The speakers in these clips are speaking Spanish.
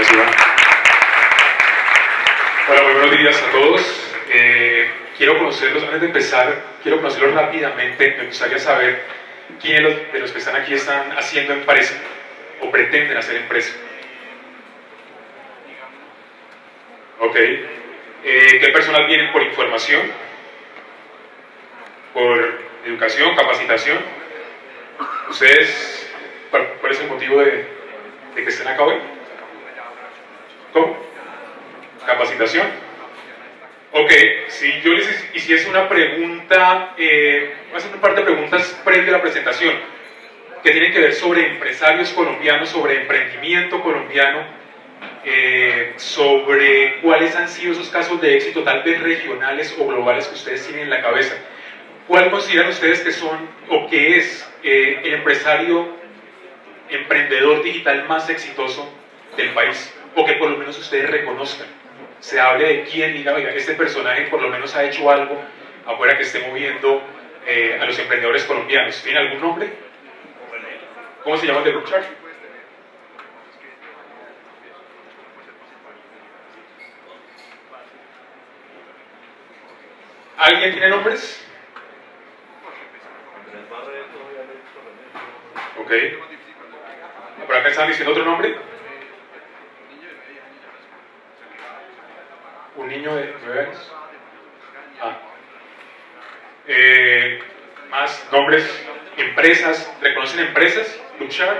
Gracias, Iván. Hola, muy buenos días a todos. Quiero conocerlos, antes de empezar, quiero conocerlos rápidamente. Me gustaría saber quiénes de los que están aquí están haciendo empresa o pretenden hacer empresa. Ok. ¿Qué personas vienen por información? ¿Por educación, capacitación? ¿Ustedes, cuál es el motivo de que estén acá hoy? ¿Cómo? ¿Capacitación? Ok, si yo les hiciese una pregunta, voy a hacer un par de preguntas previo a la presentación, que tienen que ver sobre empresarios colombianos, sobre emprendimiento colombiano, sobre cuáles han sido esos casos de éxito, tal vez regionales o globales, que ustedes tienen en la cabeza. ¿Cuál consideran ustedes que son o que es el empresario emprendedor digital más exitoso del país? O que por lo menos ustedes reconozcan. Se hable de quién diga, oiga, este personaje por lo menos ha hecho algo afuera que esté moviendo a los emprendedores colombianos. ¿Tiene algún nombre? ¿Cómo se llama el de Group Chart? ¿Alguien tiene nombres? Ok. ¿Por acá están diciendo otro nombre? ¿Un niño de 9 años? Ah. Más nombres, empresas, ¿reconocen empresas? Luchar.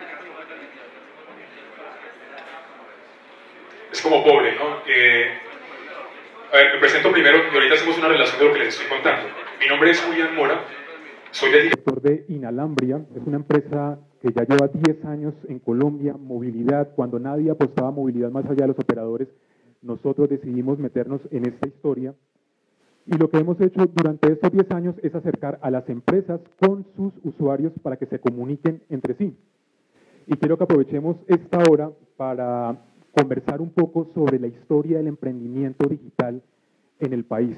Es como pobre, ¿no? A ver, me presento primero y ahorita hacemos una relación de lo que les estoy contando. Mi nombre es Julián Mora, soy el director de Inalambria, es una empresa que ya lleva 10 años en Colombia, movilidad, cuando nadie apostaba a movilidad más allá de los operadores, nosotros decidimos meternos en esta historia. Y lo que hemos hecho durante estos 10 años es acercar a las empresas con sus usuarios para que se comuniquen entre sí. Y quiero que aprovechemos esta hora para conversar un poco sobre la historia del emprendimiento digital en el país.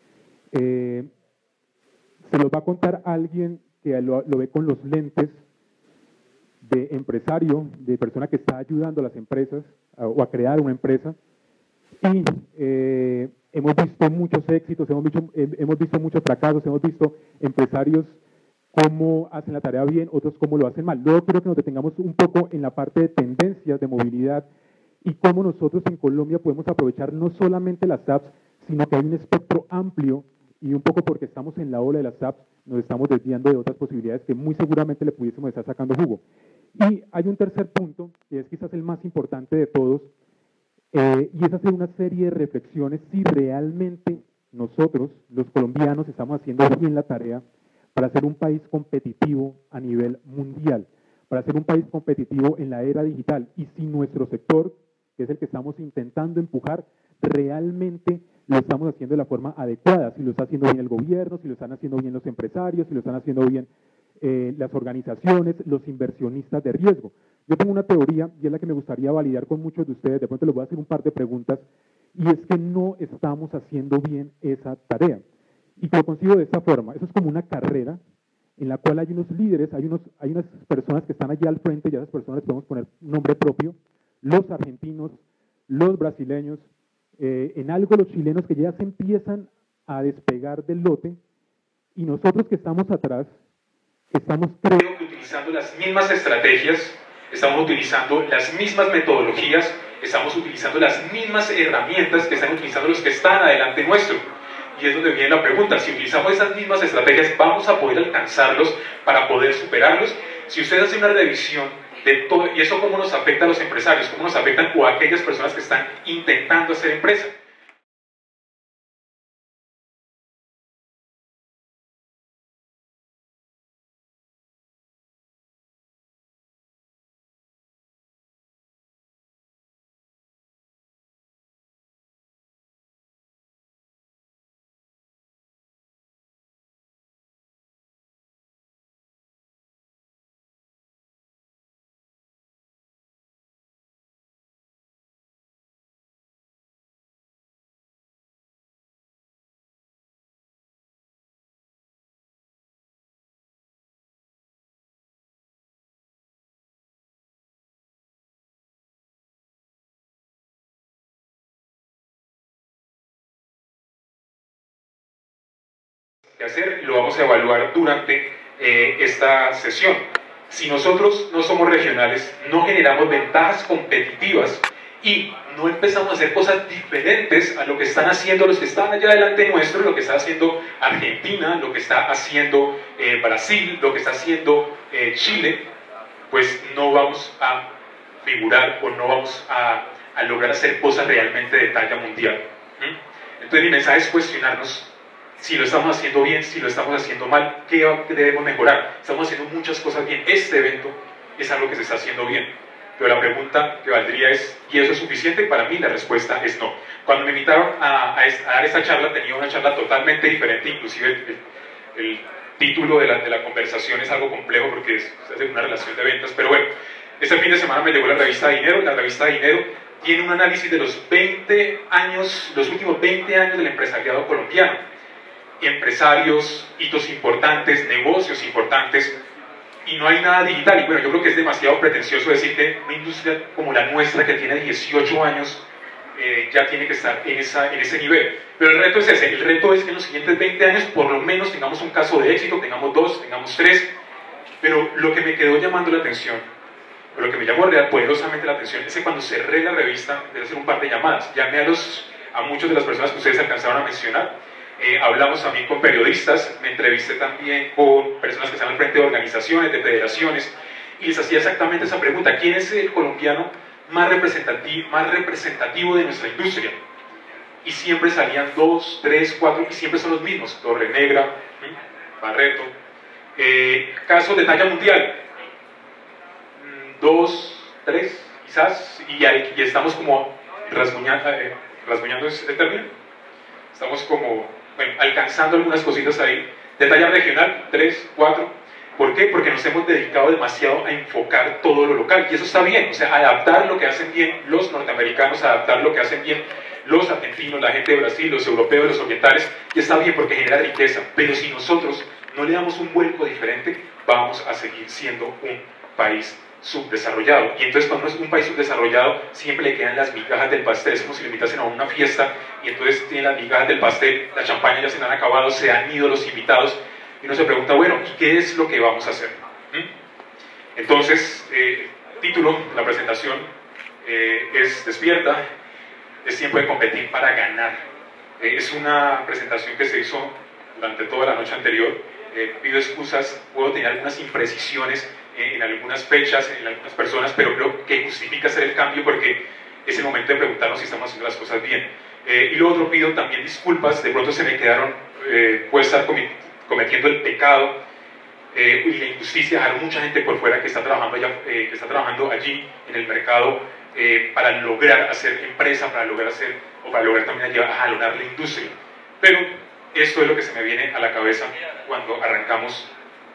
Se los va a contar alguien que lo ve con los lentes de empresario, de persona que está ayudando a las empresas o a crear una empresa. Y hemos visto muchos éxitos, hemos visto muchos fracasos, hemos visto empresarios cómo hacen la tarea bien, otros cómo lo hacen mal. Luego quiero que nos detengamos un poco en la parte de tendencias de movilidad y cómo nosotros en Colombia podemos aprovechar no solamente las apps, sino que hay un espectro amplio y un poco porque estamos en la ola de las apps, nos estamos desviando de otras posibilidades que muy seguramente le pudiésemos estar sacando jugo. Y hay un tercer punto, que es quizás el más importante de todos, y es hacer una serie de reflexiones si realmente nosotros, los colombianos, estamos haciendo bien la tarea para ser un país competitivo a nivel mundial, para ser un país competitivo en la era digital, y si nuestro sector, que es el que estamos intentando empujar, realmente lo estamos haciendo de la forma adecuada, si lo está haciendo bien el gobierno, si lo están haciendo bien los empresarios, si lo están haciendo bien las organizaciones, los inversionistas de riesgo. Yo tengo una teoría y es la que me gustaría validar con muchos de ustedes, de pronto les voy a hacer un par de preguntas, y es que no estamos haciendo bien esa tarea. Y lo consigo de esta forma, eso es como una carrera en la cual hay unos líderes, hay unas personas que están allí al frente, y a esas personas les podemos poner un nombre propio, los argentinos, los brasileños, en algo los chilenos que ya se empiezan a despegar del lote, y nosotros que estamos atrás, estamos creo que utilizando las mismas estrategias, estamos utilizando las mismas metodologías, estamos utilizando las mismas herramientas que están utilizando los que están adelante nuestro. Y es donde viene la pregunta, si utilizamos esas mismas estrategias, ¿vamos a poder alcanzarlos para poder superarlos? Si ustedes hacen una revisión de todo, y eso cómo nos afecta a los empresarios, cómo nos afectan a aquellas personas que están intentando hacer empresa. que hacer y lo vamos a evaluar durante esta sesión. Si nosotros no somos regionales, no generamos ventajas competitivas y no empezamos a hacer cosas diferentes a lo que están haciendo los que están allá delante nuestro, lo que está haciendo Argentina, lo que está haciendo Brasil, lo que está haciendo Chile, pues no vamos a figurar o no vamos a lograr hacer cosas realmente de talla mundial. Entonces mi mensaje es cuestionarnos si lo estamos haciendo bien, si lo estamos haciendo mal, qué debemos mejorar. Estamos haciendo muchas cosas bien. Este evento es algo que se está haciendo bien. Pero la pregunta que valdría es, ¿y eso es suficiente? Para mí la respuesta es no. Cuando me invitaron a dar esta charla, tenía una charla totalmente diferente, inclusive el título de la conversación es algo complejo porque es una relación de ventas, pero bueno, este fin de semana me llegó la revista Dinero. La revista Dinero tiene un análisis de los 20 años, los últimos 20 años del empresariado colombiano. Empresarios, hitos importantes, negocios importantes, y no hay nada digital. Y bueno, yo creo que es demasiado pretencioso decir que una industria como la nuestra, que tiene 18 años, ya tiene que estar en ese nivel. Pero el reto es ese, el reto es que en los siguientes 20 años por lo menos tengamos un caso de éxito, tengamos 2, tengamos 3, pero lo que me quedó llamando la atención, o lo que me llamó poderosamente la atención, es que cuando cerré la revista, empecé a hacer un par de llamadas, llamé a muchas de las personas que ustedes alcanzaron a mencionar. Hablamos también con periodistas, me entrevisté también con personas que están al frente de organizaciones, de federaciones, y les hacía exactamente esa pregunta: ¿quién es el colombiano más representativo de nuestra industria? Y siempre salían 2, 3, 4, y siempre son los mismos: Torre Negra, Barreto. Casos de talla mundial, 2, 3 quizás, y estamos como rasguñando es el término, estamos como alcanzando algunas cositas ahí. De talla regional, 3, 4. ¿Por qué? Porque nos hemos dedicado demasiado a enfocar todo lo local, y eso está bien, o sea, adaptar lo que hacen bien los norteamericanos, adaptar lo que hacen bien los argentinos, la gente de Brasil, los europeos, los orientales, y está bien porque genera riqueza, pero si nosotros no le damos un vuelco diferente, vamos a seguir siendo un país subdesarrollado. Y entonces cuando es un país subdesarrollado siempre le quedan las migajas del pastel. Es como si le invitasen a una fiesta y entonces tienen las migajas del pastel, la champaña ya se la han acabado, se han ido los invitados y uno se pregunta, bueno, ¿y qué es lo que vamos a hacer? Entonces, título, la presentación es Despierta, es tiempo de competir para ganar. Es una presentación que se hizo durante toda la noche anterior. Pido excusas, puedo tener algunas imprecisiones en algunas fechas, en algunas personas, pero creo que justifica hacer el cambio porque es el momento de preguntarnos si estamos haciendo las cosas bien. Y lo otro, pido también disculpas, de pronto se me quedaron, puedo estar cometiendo el pecado y la injusticia, dejar mucha gente por fuera que está trabajando allí en el mercado para lograr hacer empresa, para lograr también jalonar la industria. Pero esto es lo que se me viene a la cabeza cuando arrancamos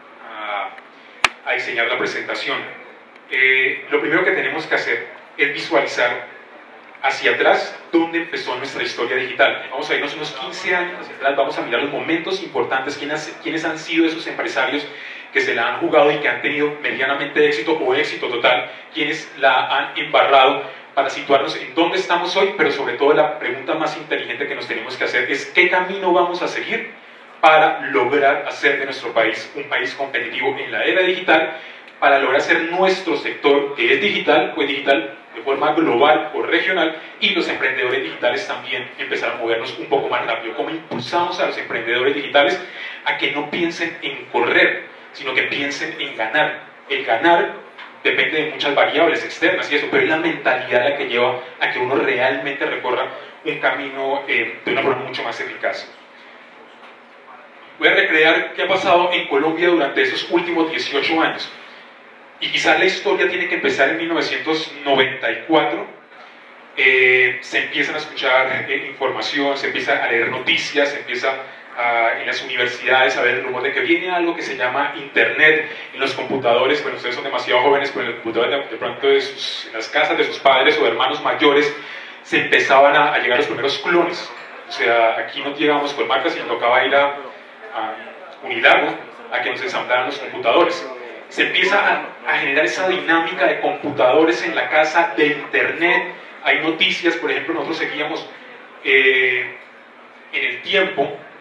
a diseñar la presentación. Lo primero que tenemos que hacer es visualizar hacia atrás dónde empezó nuestra historia digital. Vamos a irnos unos 15 años hacia atrás, vamos a mirar los momentos importantes, quiénes han sido esos empresarios que se la han jugado y que han tenido medianamente éxito o éxito total, quiénes la han embarrado, para situarnos en dónde estamos hoy, pero sobre todo la pregunta más inteligente que nos tenemos que hacer es ¿qué camino vamos a seguir para lograr hacer de nuestro país un país competitivo en la era digital, para lograr hacer nuestro sector, que es digital, pues digital de forma global o regional, y los emprendedores digitales también empezar a movernos un poco más rápido? ¿Cómo impulsamos a los emprendedores digitales a que no piensen en correr, sino que piensen en ganar? El ganar depende de muchas variables externas y eso, pero es la mentalidad la que lleva a que uno realmente recorra un camino de una forma mucho más eficaz. Voy a recrear qué ha pasado en Colombia durante esos últimos 18 años. Y quizás la historia tiene que empezar en 1994. Se empiezan a escuchar información, se empieza a leer noticias, se empieza en las universidades a ver el rumor de que viene algo que se llama Internet en los computadores. Bueno, ustedes son demasiado jóvenes, pero en los computadores de pronto en las casas de sus padres o de hermanos mayores se empezaban a llegar los primeros clones. O sea, aquí no llegamos con marcas, sino tocaba ir a Unilago a que nos ensamblaran los computadores. Se empieza a generar esa dinámica de computadores en la casa, de Internet. Hay noticias, por ejemplo, nosotros seguíamos en El Tiempo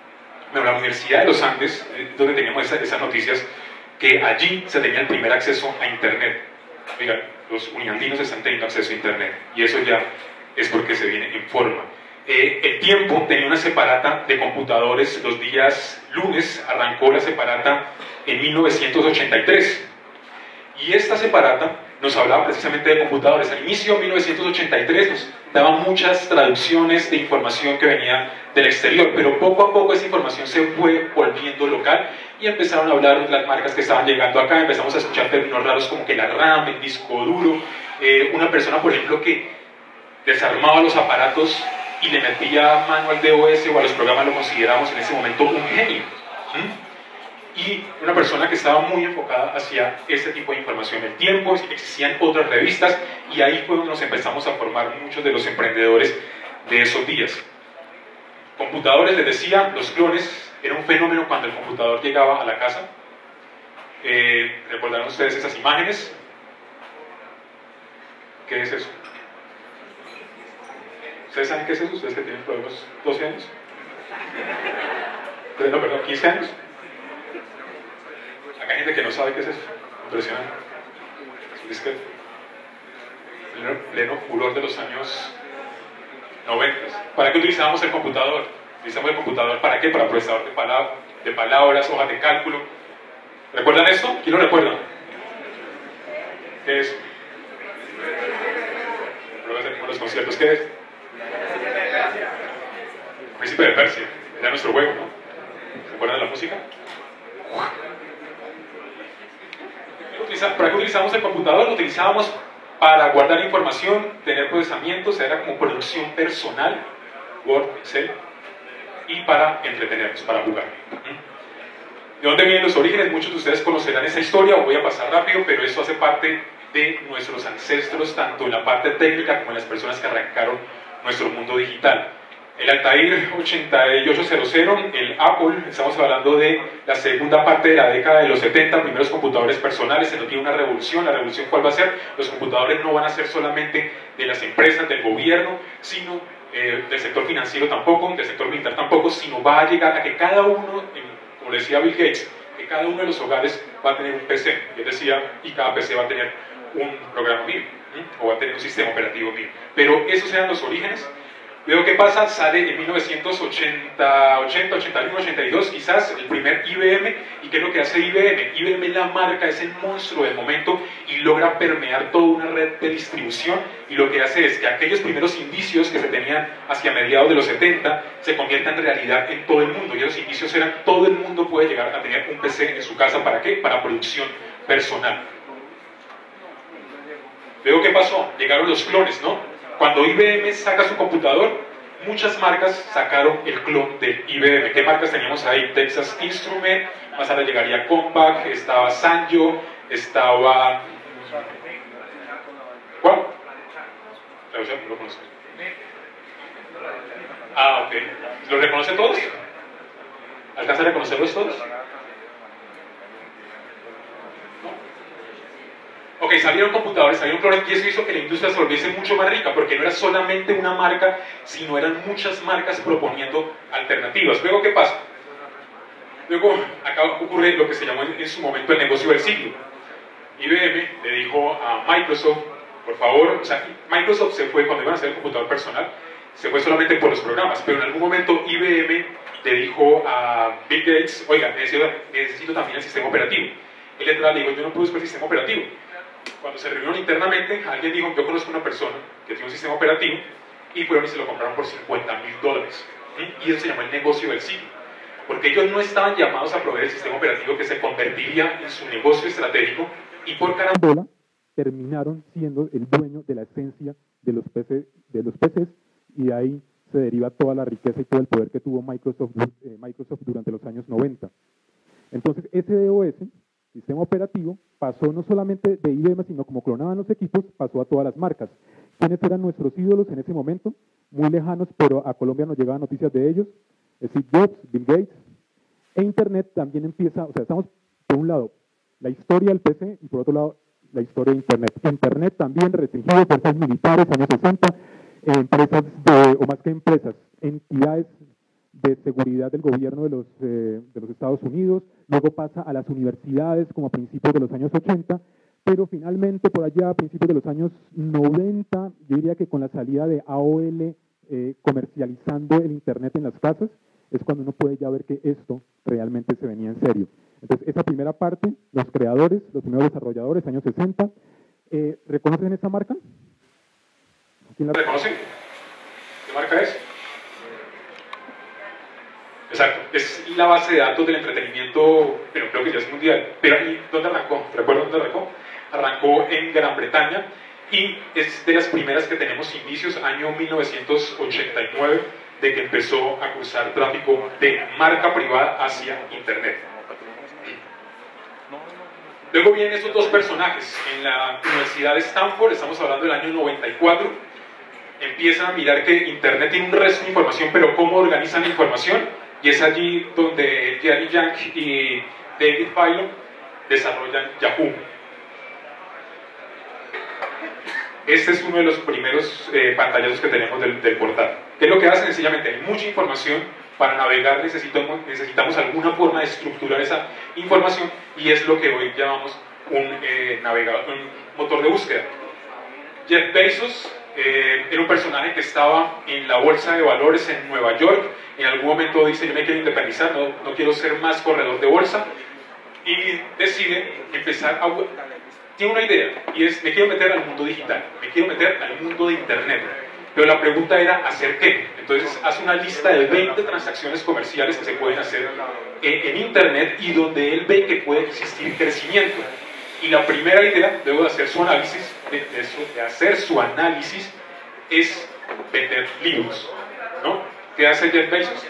bueno, la Universidad de los Andes, donde teníamos esas noticias, que allí se tenía el primer acceso a Internet. Oigan, los uniandinos están teniendo acceso a Internet, y eso ya es porque se viene en forma. El Tiempo tenía una separata de computadores los días lunes, arrancó la separata en 1983, y esta separata nos hablaba precisamente de computadores. Al inicio de 1983 nos daban muchas traducciones de información que venía del exterior, pero poco a poco esa información se fue volviendo local y empezaron a hablar las marcas que estaban llegando acá. Empezamos a escuchar términos raros como que la RAM, el disco duro, una persona, por ejemplo, que desarmaba los aparatos y le metía mano al DOS o a los programas, lo considerábamos en ese momento un genio. Y una persona que estaba muy enfocada hacia ese tipo de información. El Tiempo, existían otras revistas, y ahí fue donde nos empezamos a formar muchos de los emprendedores de esos días. Computadores, les decía, los clones, era un fenómeno cuando el computador llegaba a la casa. ¿Recordarán ustedes esas imágenes? ¿Qué es eso? ¿Ustedes saben qué es eso? ¿Ustedes que tienen por lo menos 12 años? No, perdón, 15 años. Acá hay gente que no sabe qué es eso. Impresionante. Es un disquete. Pleno furor de los años 90. ¿Para qué utilizábamos el computador? Utilizamos el computador ¿para qué? Para procesador de palabras, hojas de cálculo. ¿Recuerdan esto? ¿Quién lo recuerda? ¿Qué es? En los conciertos, ¿qué es? Príncipe de Persia. Era nuestro juego, ¿no? ¿Se acuerdan de la música? ¿Para qué utilizamos el computador? Lo utilizábamos para guardar información, tener procesamiento, o sea, era como producción personal, Word, Excel, y para entretenernos, para jugar. ¿De dónde vienen los orígenes? Muchos de ustedes conocerán esa historia, os voy a pasar rápido, pero esto hace parte de nuestros ancestros, tanto en la parte técnica como en las personas que arrancaron nuestro mundo digital. El Altair 8800, el Apple, estamos hablando de la segunda parte de la década de los 70, primeros computadores personales. Se nos viene una revolución. ¿La revolución cuál va a ser? Los computadores no van a ser solamente de las empresas, del gobierno, sino del sector financiero tampoco, del sector militar tampoco, sino va a llegar a que cada uno, como decía Bill Gates, que cada uno de los hogares va a tener un PC, él decía, y cada PC va a tener un programa MIB, o va a tener un sistema operativo MIB. Pero esos eran los orígenes. Luego, ¿qué pasa? Sale en 1980, 81, 82, quizás, el primer IBM. ¿Y qué es lo que hace IBM? IBM es la marca, es el monstruo del momento y logra permear toda una red de distribución. Y lo que hace es que aquellos primeros indicios que se tenían hacia mediados de los 70 se conviertan en realidad en todo el mundo. Y esos indicios eran: todo el mundo puede llegar a tener un PC en su casa. ¿Para qué? Para producción personal. Luego, ¿qué pasó? Llegaron los clones, ¿no? Cuando IBM saca su computador, muchas marcas sacaron el clon del IBM. ¿Qué marcas teníamos ahí? Texas Instrument, más tarde llegaría Compaq, estaba Sanyo, estaba... ¿Cuál? ¿Lo conoces? Ah, ok. ¿Los reconoce todos? ¿Alcanza a reconocerlos todos? Ok, salieron computadores, salieron clones, y eso hizo que la industria se volviese mucho más rica, porque no era solamente una marca, sino eran muchas marcas proponiendo alternativas. Luego, ¿qué pasa? Luego, acá ocurre lo que se llamó en su momento el negocio del siglo. IBM le dijo a Microsoft, por favor, o sea, Microsoft se fue, cuando iban a hacer el computador personal, se fue solamente por los programas, pero en algún momento IBM le dijo a Bill Gates, oiga, necesito también el sistema operativo. Él le dijo, yo no produzco el sistema operativo. Cuando se reunieron internamente, alguien dijo, yo conozco una persona que tiene un sistema operativo, y fueron y se lo compraron por $50,000. Y eso se llamó el negocio del siglo, porque ellos no estaban llamados a proveer el sistema operativo que se convertiría en su negocio estratégico, y por carambola terminaron siendo el dueño de la esencia de los PCs, y de ahí se deriva toda la riqueza y todo el poder que tuvo Microsoft durante los años 90. Entonces, ese DOS, sistema operativo, pasó no solamente de IBM, sino como clonaban los equipos, pasó a todas las marcas. ¿Quiénes eran nuestros ídolos en ese momento? Muy lejanos, pero a Colombia nos llegaban noticias de ellos. Steve Jobs, Bill Gates. E Internet también empieza, o sea, estamos por un lado la historia del PC y por otro lado la historia de Internet. Internet también restringido, fuerzas militares, años 60, empresas o más que empresas, entidades de seguridad del gobierno de los Estados Unidos, luego pasa a las universidades como a principios de los años 80, pero finalmente por allá a principios de los años 90, yo diría que con la salida de AOL comercializando el Internet en las casas, es cuando uno puede ya ver que esto realmente se venía en serio. Entonces, esa primera parte, los creadores, los primeros desarrolladores, años 60, ¿reconocen esa marca? ¿Quién la reconocen? ¿Qué marca es? Exacto, es la base de datos del entretenimiento, pero creo que ya es mundial. Pero ¿y dónde arrancó? ¿Recuerdan dónde arrancó? Arrancó en Gran Bretaña y es de las primeras que tenemos indicios, año 1989, de que empezó a cruzar tráfico de marca privada hacia Internet. Luego vienen esos dos personajes en la Universidad de Stanford, estamos hablando del año 94, empiezan a mirar que Internet tiene un resto de información, pero ¿cómo organizan la información? Y es allí donde Jerry Yang y David Filo desarrollan Yahoo. Este es uno de los primeros pantallazos que tenemos del portal. ¿Qué es lo que hace? Sencillamente hay mucha información, para navegar necesitamos alguna forma de estructurar esa información y es lo que hoy llamamos un motor de búsqueda. Jeff Bezos era un personaje que estaba en la bolsa de valores en Nueva York. En algún momento dice: yo me quiero independizar, no quiero ser más corredor de bolsa, y decide empezar a... Tiene una idea y es: me quiero meter al mundo digital, me quiero meter al mundo de Internet. Pero la pregunta era: ¿hacer qué? Entonces hace una lista de 20 transacciones comerciales que se pueden hacer en Internet y donde él ve que puede existir crecimiento. Y la primera idea, luego de hacer su análisis, es vender libros, ¿no? ¿Qué hace Jeff Bezos?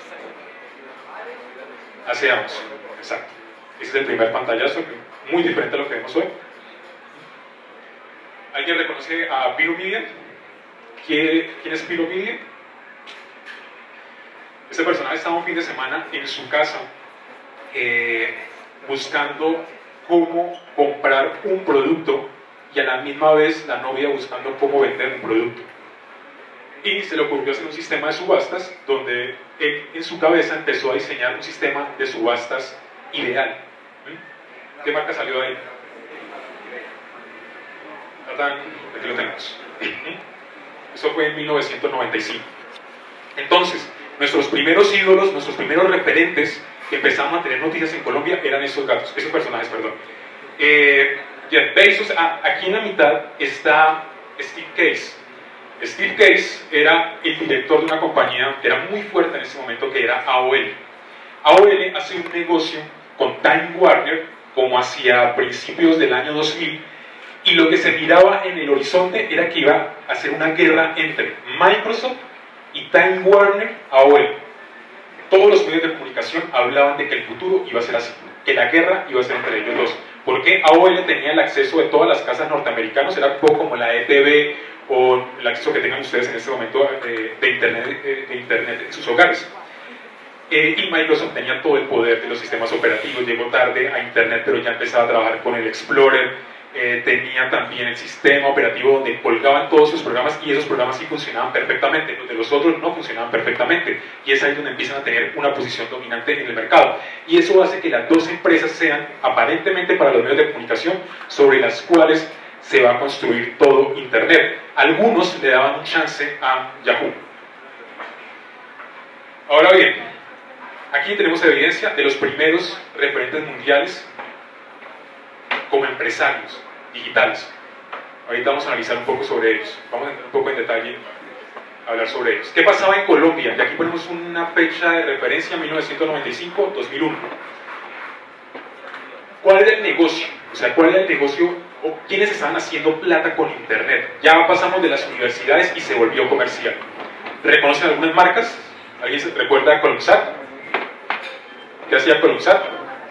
Hace Amazon, exacto. Ese es el primer pantallazo, muy diferente a lo que vemos hoy. ¿Alguien reconoce a Peter Millian? ¿Quién es Peter Millian? Este personaje estaba un fin de semana en su casa buscando cómo comprar un producto y a la misma vez la novia buscando cómo vender un producto. Y se le ocurrió hacer un sistema de subastas donde él en su cabeza empezó a diseñar un sistema de subastas ideal. ¿Qué marca salió de ahí? Aquí lo tenemos. Eso fue en 1995. Entonces, nuestros primeros ídolos, nuestros primeros referentes que empezamos a tener noticias en Colombia eran esos personajes, perdón. Jeff Bezos, aquí en la mitad está Steve Case. Steve Case era el director de una compañía que era muy fuerte en ese momento, que era AOL. AOL hace un negocio con Time Warner como hacia principios del año 2000, y lo que se miraba en el horizonte era que iba a ser una guerra entre Microsoft y Time Warner AOL. Todos los medios de comunicación hablaban de que el futuro iba a ser así, que la guerra iba a ser entre ellos dos. Porque AOL tenía el acceso de todas las casas norteamericanas, era un poco como la ETV o el acceso que tengan ustedes en este momento de internet en sus hogares. Y Microsoft tenía todo el poder de los sistemas operativos, llegó tarde a Internet, pero ya empezaba a trabajar con el Explorer. Tenía también el sistema operativo donde colgaban todos sus programas, y esos programas sí funcionaban perfectamente, los de los otros no funcionaban perfectamente, y es ahí donde empiezan a tener una posición dominante en el mercado. Y eso hace que las dos empresas sean, aparentemente para los medios de comunicación, sobre las cuales se va a construir todo Internet. Algunos le daban un chance a Yahoo. Ahora bien, aquí tenemos evidencia de los primeros referentes mundiales como empresarios digitales. Ahorita vamos a analizar un poco sobre ellos. Vamos a entrar un poco en detalle a hablar sobre ellos. ¿Qué pasaba en Colombia? Y aquí ponemos una fecha de referencia, 1995-2001. ¿Cuál era el negocio? O sea, ¿cuál era el negocio o quiénes estaban haciendo plata con Internet? Ya pasamos de las universidades y se volvió comercial. ¿Reconocen algunas marcas? ¿Alguien se recuerda a Columsat? ¿Qué hacía Columsat?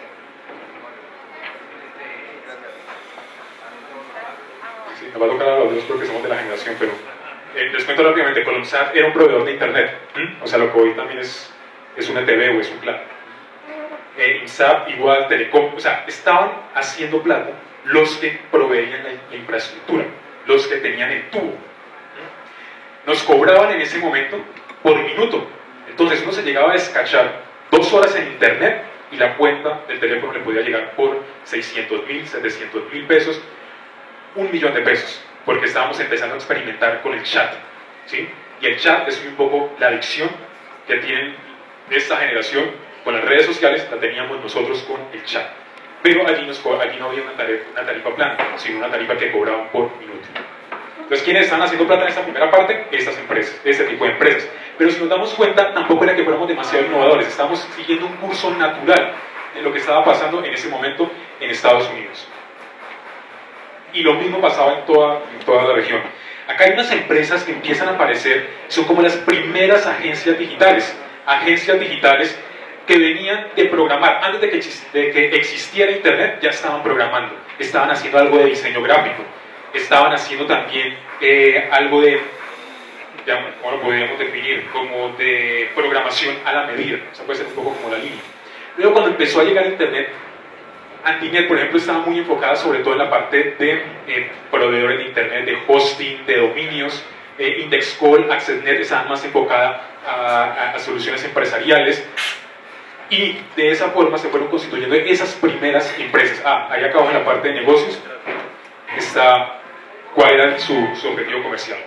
Sí, nos va a tocar a los dos porque somos de la generación, pero les cuento rápidamente. Columsat era un proveedor de Internet, o sea, lo que hoy también es una TV o es un plan. INSAP igual, Telecom, o sea, estaban haciendo plata los que proveían la infraestructura, los que tenían el tubo. Nos cobraban en ese momento por minuto. Entonces uno se llegaba a descachar 2 horas en internet y la cuenta del teléfono le podía llegar por 600.000, 700.000 pesos, 1.000.000 de pesos, porque estábamos empezando a experimentar con el chat, ¿sí? Y el chat es un poco la adicción que tienen esta generación con las redes sociales, la teníamos nosotros con el chat. Pero allí no había una tarifa plana, sino una tarifa que cobraban por minuto. Entonces, ¿quiénes están haciendo plata en esta primera parte? Estas empresas, este tipo de empresas. Pero si nos damos cuenta, tampoco era que fuéramos demasiado innovadores, estamos siguiendo un curso natural de lo que estaba pasando en ese momento en Estados Unidos. Y lo mismo pasaba en toda la región. Acá hay unas empresas que empiezan a aparecer, son como las primeras agencias digitales que venían de programar. Antes de que existiera Internet, ya estaban programando, estaban haciendo algo de diseño gráfico, estaban haciendo también algo de, ¿cómo lo podríamos definir? Como de programación a la medida, o sea, puede ser un poco como la línea. Luego, cuando empezó a llegar Internet, Antinet, por ejemplo, estaba muy enfocada sobre todo en la parte de proveedores de Internet, de hosting, de dominios. Indexcall, AccessNet estaban más enfocada a soluciones empresariales. Y de esa forma se fueron constituyendo esas primeras empresas. Ahí acabó en la parte de negocios está cuál era su objetivo comercial.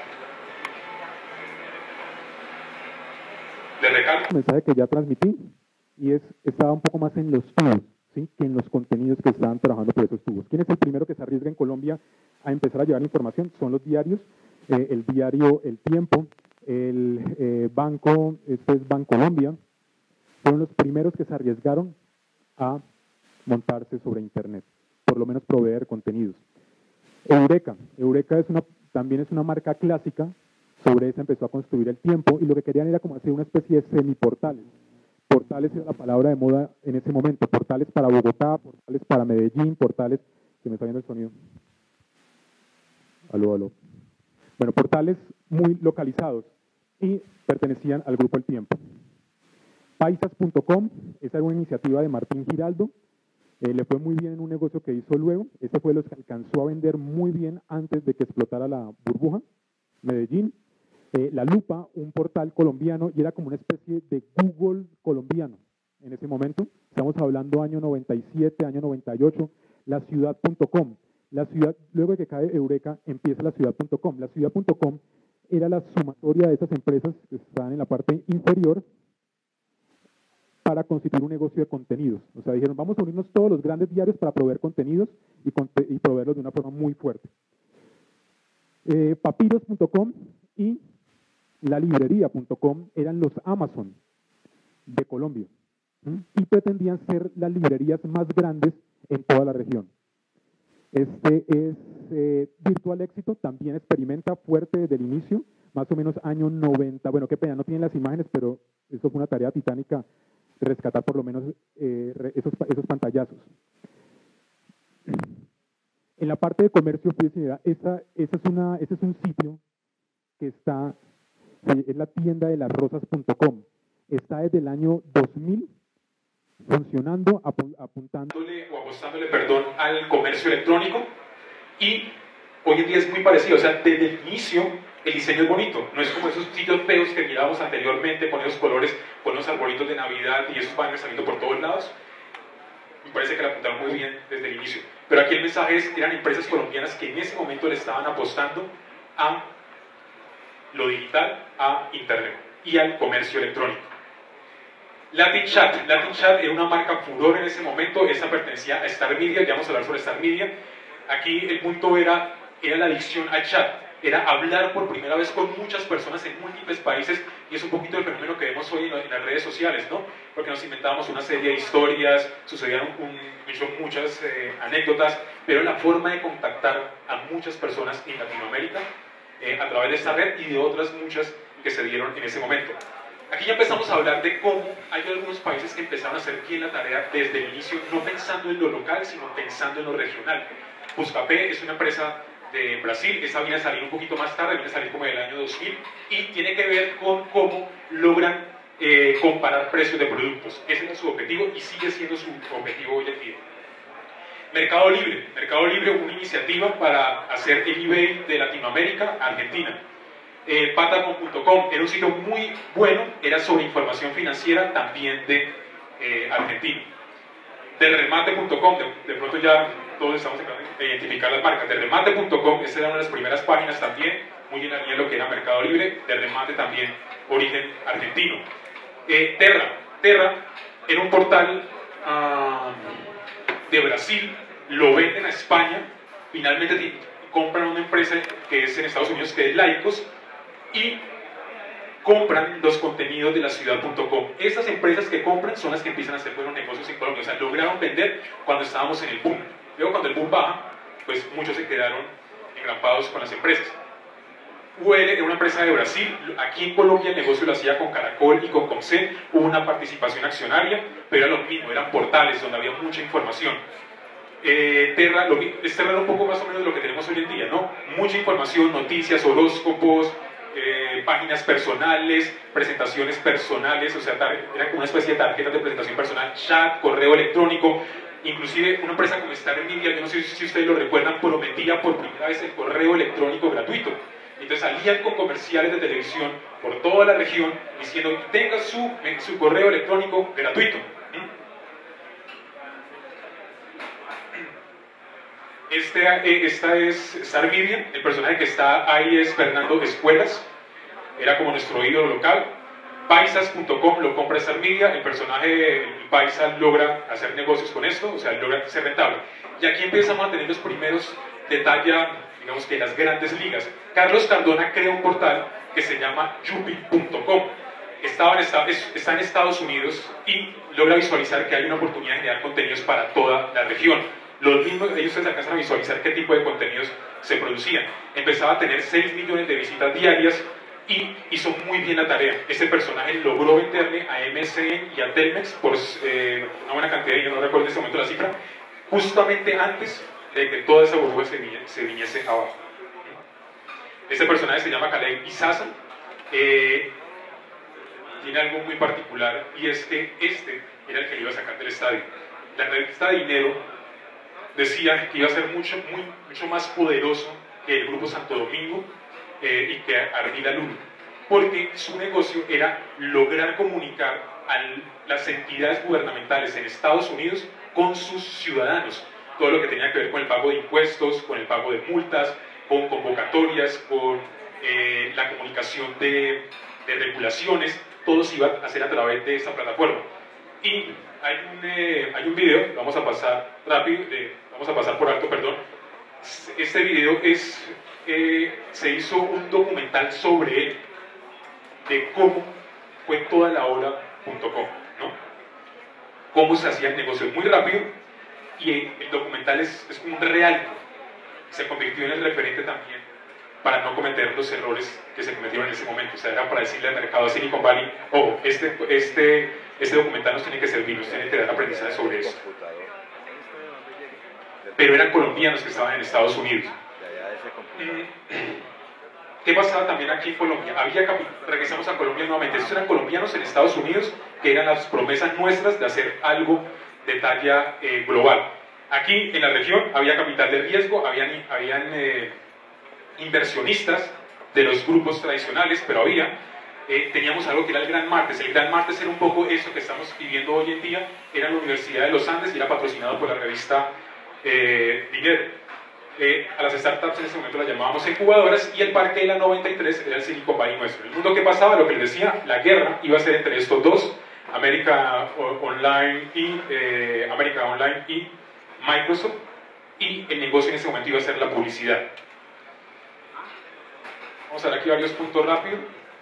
Le recalco el mensaje que ya transmití y estaba un poco más en los tubos, ¿sí?, que en los contenidos que estaban trabajando por esos tubos. ¿Quién es el primero que se arriesga en Colombia a empezar a llevar información? Son los diarios, el diario El Tiempo, el banco, este es Bancolombia, fueron los primeros que se arriesgaron a montarse sobre Internet, por lo menos proveer contenidos. Eureka también es una marca clásica, sobre esa empezó a construir El Tiempo y lo que querían era como hacer una especie de semiportales. Portales era la palabra de moda en ese momento, portales para Bogotá, portales para Medellín, portales, se me está viendo el sonido. Aló. Bueno, portales muy localizados y pertenecían al grupo El Tiempo. Paisas.com, esa era una iniciativa de Martín Giraldo, le fue muy bien en un negocio que hizo luego, ese fue los que alcanzó a vender muy bien antes de que explotara la burbuja, Medellín. La Lupa, un portal colombiano, y era como una especie de Google colombiano en ese momento, estamos hablando año 97, año 98, la ciudad.com, luego de que cae Eureka, empieza la ciudad.com, la ciudad.com era la sumatoria de esas empresas que estaban en la parte inferior, para constituir un negocio de contenidos. O sea, dijeron, vamos a unirnos todos los grandes diarios para proveer contenidos y proveerlos de una forma muy fuerte. Papiros.com y la librería.com eran los Amazon de Colombia, y pretendían ser las librerías más grandes en toda la región. Este es Virtual Éxito, también experimenta fuerte desde el inicio, más o menos año 90. Bueno, qué pena, no tienen las imágenes, pero eso fue una tarea titánica, rescatar por lo menos esos pantallazos. En la parte de comercio, ese es un sitio que está, es la tienda de lasrosas.com. Está desde el año 2000 funcionando, apuntándole al comercio electrónico, y hoy en día es muy parecido. O sea, desde el inicio el diseño es bonito, no es como esos sitios feos que mirábamos anteriormente, con esos colores, con los arbolitos de Navidad y esos banners saliendo por todos lados. Me parece que la apuntaron muy bien desde el inicio. Pero aquí el mensaje es, eran empresas colombianas que en ese momento le estaban apostando a lo digital, a Internet y al comercio electrónico. Latin Chat era una marca furor en ese momento, esa pertenecía a Star Media, ya vamos a hablar sobre Star Media. Aquí el punto era la adicción al chat, era hablar por primera vez con muchas personas en múltiples países, y es un poquito el fenómeno que vemos hoy en las redes sociales, ¿no? Porque nos inventábamos una serie de historias, sucedieron muchas anécdotas, pero la forma de contactar a muchas personas en Latinoamérica a través de esta red y de otras muchas que se dieron en ese momento. Aquí ya empezamos a hablar de cómo hay algunos países que empezaron a hacer bien la tarea desde el inicio, no pensando en lo local, sino pensando en lo regional. Buscapé es una empresa de Brasil, esa viene a salir un poquito más tarde, viene a salir como del año 2000, y tiene que ver con cómo logran comparar precios de productos. Ese es su objetivo y sigue siendo su objetivo hoy en día. Mercado Libre, una iniciativa para hacer el eBay de Latinoamérica a Argentina. Patacon.com era un sitio muy bueno, era sobre información financiera también de argentino. Derremate.com, de pronto ya todos estamos tratando de identificar las marcas. Derremate.com, esa era una de las primeras páginas también, muy en la línea de lo que era Mercado Libre. Derremate también, origen argentino. Terra era un portal de Brasil, lo venden a España, finalmente compran una empresa que es en Estados Unidos, que es Laicos, y compran los contenidos de la ciudad.com. Estas empresas que compran son las que empiezan a hacer buenos negocios en Colombia. O sea, lograron vender cuando estábamos en el boom. Luego, cuando el boom baja, pues muchos se quedaron engrampados con las empresas. UL era una empresa de Brasil. Aquí en Colombia el negocio lo hacía con Caracol y con Comcel. Hubo una participación accionaria, pero era lo mismo, eran portales donde había mucha información. Terra era un poco más o menos de lo que tenemos hoy en día, ¿no? Mucha información, noticias, horóscopos, páginas personales, presentaciones personales, o sea, era como una especie de tarjetas de presentación personal, chat, correo electrónico. Inclusive una empresa como Star Media, yo no sé si ustedes lo recuerdan, prometía por primera vez el correo electrónico gratuito. Entonces salían con comerciales de televisión por toda la región diciendo: tenga su correo electrónico gratuito. Esta es Star Media, el personaje que está ahí es Fernando Escuelas, era como nuestro ídolo local. Paisas.com lo compra Star Media, el personaje Paisa logra hacer negocios con esto, o sea, logra ser rentable. Y aquí empezamos a tener los primeros de talla, digamos que las grandes ligas. Carlos Cardona crea un portal que se llama yupi.com. Está en Estados Unidos y logra visualizar que hay una oportunidad de generar contenidos para toda la región. Ellos se alcanzan a visualizar qué tipo de contenidos se producían. Empezaba a tener 6 millones de visitas diarias y hizo muy bien la tarea. Este personaje logró venderle a MSN y a Telmex por una buena cantidad, yo no recuerdo en este momento la cifra, justamente antes de que toda esa burbuja se viniese abajo. Este personaje se llama Caleb Izaza. Tiene algo muy particular, y es que este era el que le iba a sacar del estadio. La revista Dinero decía que iba a ser mucho más poderoso que el Grupo Santo Domingo y que Ardila Luna, porque su negocio era lograr comunicar a las entidades gubernamentales en Estados Unidos con sus ciudadanos, todo lo que tenía que ver con el pago de impuestos, con el pago de multas, con convocatorias, con la comunicación de regulaciones. Todo se iba a hacer a través de esta plataforma. Y hay un video, vamos a pasar rápido, vamos a pasar por alto, perdón. Este video se hizo un documental sobre él, de cómo fue toda la hora.com, ¿no? Cómo se hacían negocios muy rápido, y el documental es como un reality. Se convirtió en el referente también para no cometer los errores que se cometieron en ese momento. O sea, era para decirle al mercado de Silicon Valley: oh, este documental nos tiene que servir, nos tiene que dar aprendizaje sobre eso. Pero eran colombianos que estaban en Estados Unidos. ¿Qué pasaba también aquí en Colombia? Regresamos a Colombia nuevamente. Estos eran colombianos en Estados Unidos, que eran las promesas nuestras de hacer algo de talla global. Aquí en la región había capital de riesgo, habían inversionistas de los grupos tradicionales, pero teníamos algo que era el Gran Martes. El Gran Martes era un poco eso que estamos viviendo hoy en día. Era la Universidad de los Andes y era patrocinado por la revista Dinero. A las startups en ese momento las llamábamos incubadoras, y el parque de la 93 era el Silicon Valley nuestro. El mundo que pasaba, lo que les decía, la guerra iba a ser entre estos dos, América Online y Microsoft, y el negocio en ese momento iba a ser la publicidad. Vamos a ver aquí varios puntos rápidos.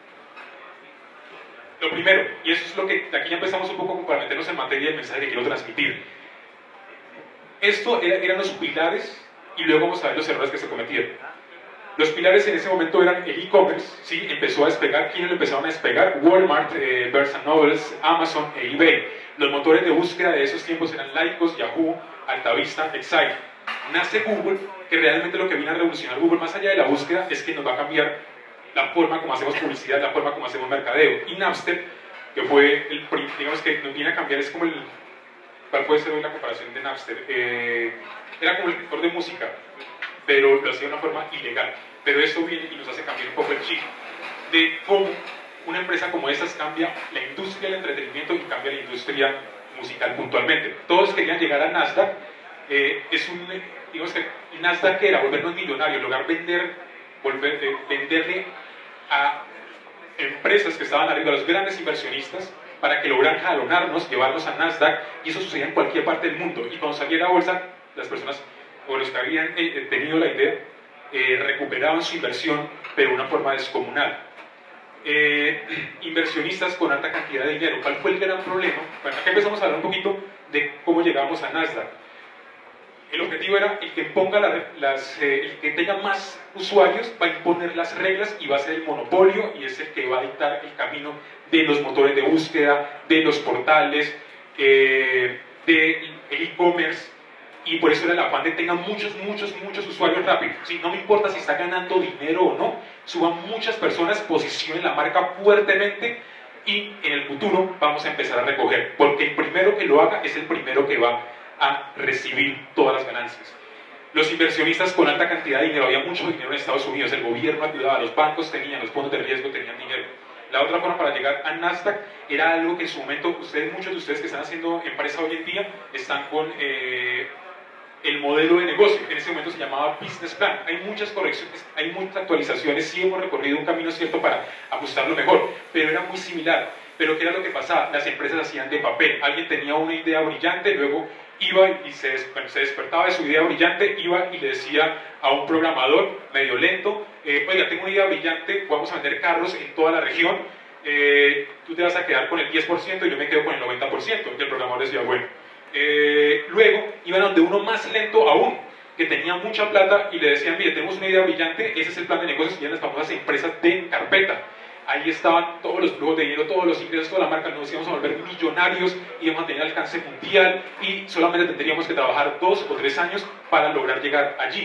Lo primero, y eso es lo que aquí ya empezamos un poco para meternos en materia del mensaje que quiero transmitir. Esto eran los pilares, y luego vamos a ver los errores que se cometieron. Los pilares en ese momento eran el e-commerce, ¿sí? Empezó a despegar. ¿Quiénes lo empezaron a despegar? Walmart, Barnes & Noble, Amazon e eBay. Los motores de búsqueda de esos tiempos eran Lycos, Yahoo, Altavista, Excite. Nace Google, que realmente lo que viene a revolucionar Google, más allá de la búsqueda, es que nos va a cambiar la forma como hacemos publicidad, la forma como hacemos mercadeo. Y Napster, que fue digamos que nos viene a cambiar, es como el... ¿Cuál puede ser hoy la comparación de Napster? Era como el lector de música, pero lo hacía de una forma ilegal. Pero esto viene y nos hace cambiar un poco el chip. de cómo una empresa como estas cambia la industria del entretenimiento y cambia la industria musical puntualmente. Todos querían llegar a Nasdaq, digamos que Nasdaq era volvernos millonarios, lograr venderle a empresas que estaban arriba, a los grandes inversionistas, para que lograran jalonarnos, llevarnos a Nasdaq, y eso sucedía en cualquier parte del mundo. Y cuando salía la bolsa, las personas o los que habían tenido la idea recuperaban su inversión, pero de una forma descomunal. Inversionistas con alta cantidad de dinero. ¿Cuál fue el gran problema? Bueno, aquí empezamos a hablar un poquito de cómo llegamos a Nasdaq. El objetivo era el que el que tenga más usuarios va a imponer las reglas y va a ser el monopolio, y es el que va a dictar el camino de los motores de búsqueda, de los portales, del e-commerce, y por eso era el afán de tenga muchos usuarios rápido. ¿Sí? No me importa si está ganando dinero o no, suban muchas personas, posicionen la marca fuertemente, y en el futuro vamos a empezar a recoger, porque el primero que lo haga es el primero que va a recibir todas las ganancias. Los inversionistas con alta cantidad de dinero, había mucho dinero en Estados Unidos, el gobierno ayudaba, los bancos tenían, los fondos de riesgo tenían dinero. La otra forma para llegar a Nasdaq era algo que en su momento, muchos de ustedes que están haciendo empresa hoy en día, están con el modelo de negocio, en ese momento se llamaba Business Plan. Hay muchas correcciones, hay muchas actualizaciones, sí hemos recorrido un camino cierto para ajustarlo mejor, pero era muy similar. Pero ¿qué era lo que pasaba? Las empresas hacían de papel. Alguien tenía una idea brillante, luego iba y se despertaba de su idea brillante, iba y le decía a un programador medio lento, oiga, tengo una idea brillante, vamos a vender carros en toda la región, tú te vas a quedar con el 10% y yo me quedo con el 90%, y el programador decía, bueno. Luego iban a donde uno más lento aún, que tenía mucha plata, y le decían, mire, tenemos una idea brillante, ese es el plan de negocios, y eran las famosas empresas de carpeta. Ahí estaban todos los flujos de dinero, todos los ingresos, toda la marca, nos íbamos a volver millonarios, íbamos a tener alcance mundial, y solamente tendríamos que trabajar 2 o 3 años para lograr llegar allí.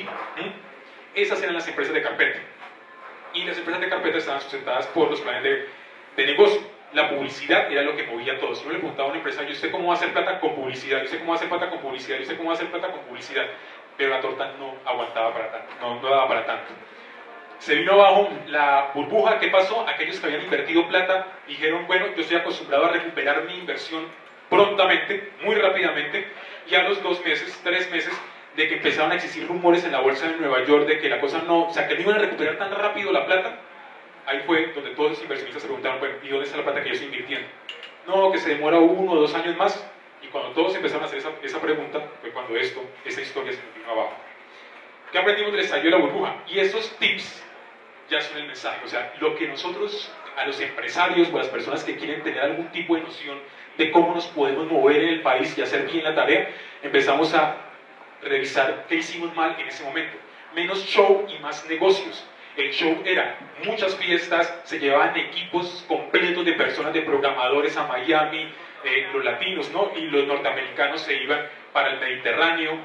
Esas eran las empresas de carpeta. Y las empresas de carpeta estaban sustentadas por los planes de negocio. La publicidad era lo que movía a todos. Yo le preguntaba a una empresa, yo sé cómo va a hacer plata con publicidad, yo sé cómo va a hacer plata con publicidad, yo sé cómo va a hacer plata con publicidad, pero la torta no aguantaba para tanto, no daba para tanto. Se vino abajo la burbuja. ¿Qué pasó? Aquellos que habían invertido plata dijeron, bueno, yo estoy acostumbrado a recuperar mi inversión prontamente, muy rápidamente, y a los 2 meses, 3 meses de que empezaron a existir rumores en la bolsa de Nueva York de que la cosa no, o sea, que no iban a recuperar tan rápido la plata, ahí fue donde todos los inversionistas se preguntaron, bueno, ¿y dónde está la plata que yo estoy invirtiendo? No, que se demora 1 o 2 años más, y cuando todos empezaron a hacer esa pregunta, fue cuando esa historia se vino abajo. ¿Qué aprendimos del estallido de la burbuja? Y esos tips ya son el mensaje, o sea, lo que nosotros, a los empresarios o a las personas que quieren tener algún tipo de noción de cómo nos podemos mover en el país y hacer bien la tarea, empezamos a revisar qué hicimos mal en ese momento. Menos show y más negocios. El show era muchas fiestas, se llevaban equipos completos de personas, de programadores a Miami, los latinos, ¿no? Y los norteamericanos se iban para el Mediterráneo,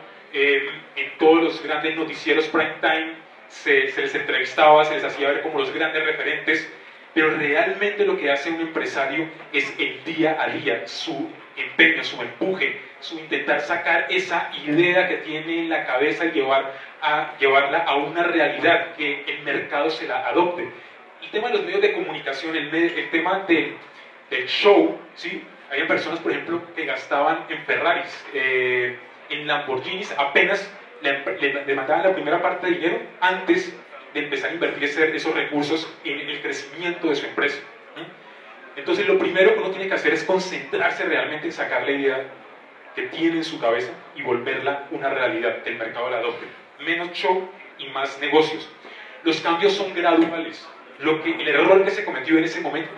en todos los grandes noticieros prime time, se les entrevistaba, se les hacía ver como los grandes referentes, pero realmente lo que hace un empresario es el día a día, su empeño, su empuje, su intentar sacar esa idea que tiene en la cabeza y llevarla a una realidad, que el mercado se la adopte. El tema de los medios de comunicación, el tema del show, ¿sí? Había personas, por ejemplo, que gastaban en Ferraris, en Lamborghinis, apenas le mandaban la primera parte de dinero antes de empezar a invertir esos recursos en el crecimiento de su empresa. Entonces lo primero que uno tiene que hacer es concentrarse realmente en sacar la idea que tiene en su cabeza y volverla una realidad, que el mercado la adopte. Menos show y más negocios. Los cambios son graduales. El error que se cometió en ese momento.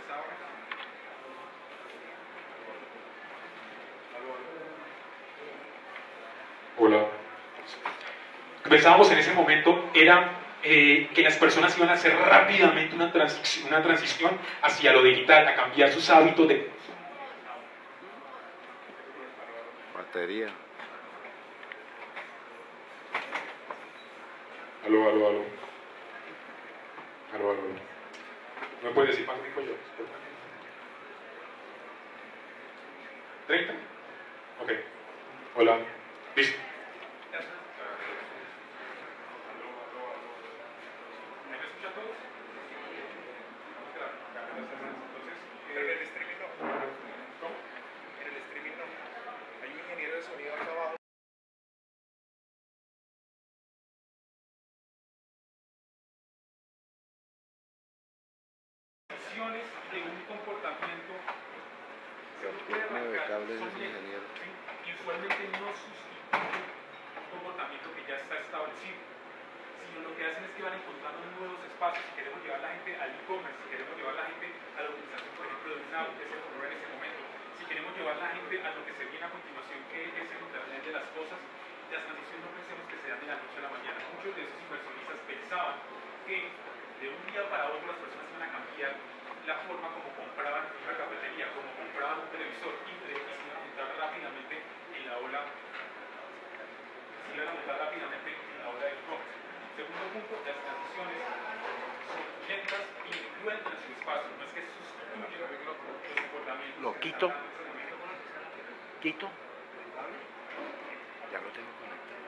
Hola. Pensábamos en ese momento era que las personas iban a hacer rápidamente una transición hacia lo digital, a cambiar sus hábitos de... Batería. Aló. ¿No me puedes decir cuánto tiempo yo? ¿30? Ok. Hola. Listo. sanciones de un comportamiento se puede arrancar, y usualmente no sustituyen un comportamiento que ya está establecido, sino lo que hacen es que van encontrando nuevos espacios. Si queremos llevar a la gente al e-commerce, si queremos llevar a la gente a la utilización, por ejemplo, de un app que se ocurre en ese momento, si queremos llevar a la gente a lo que se viene a continuación, que es el Internet de las cosas, las transiciones no pensemos que se dan de la noche a la mañana. Muchos de esos inversionistas pensaban que de un día para otro las personas iban a cambiar la forma como compraban una cafetería, como compraban un televisor, y se iban a montar rápidamente en la ola, del e-commerce. Segundo punto, las transiciones son lentas y encuentran su espacio, no es que sustituyan los comportamientos. Lo quito. Quito. Ya lo tengo conectado.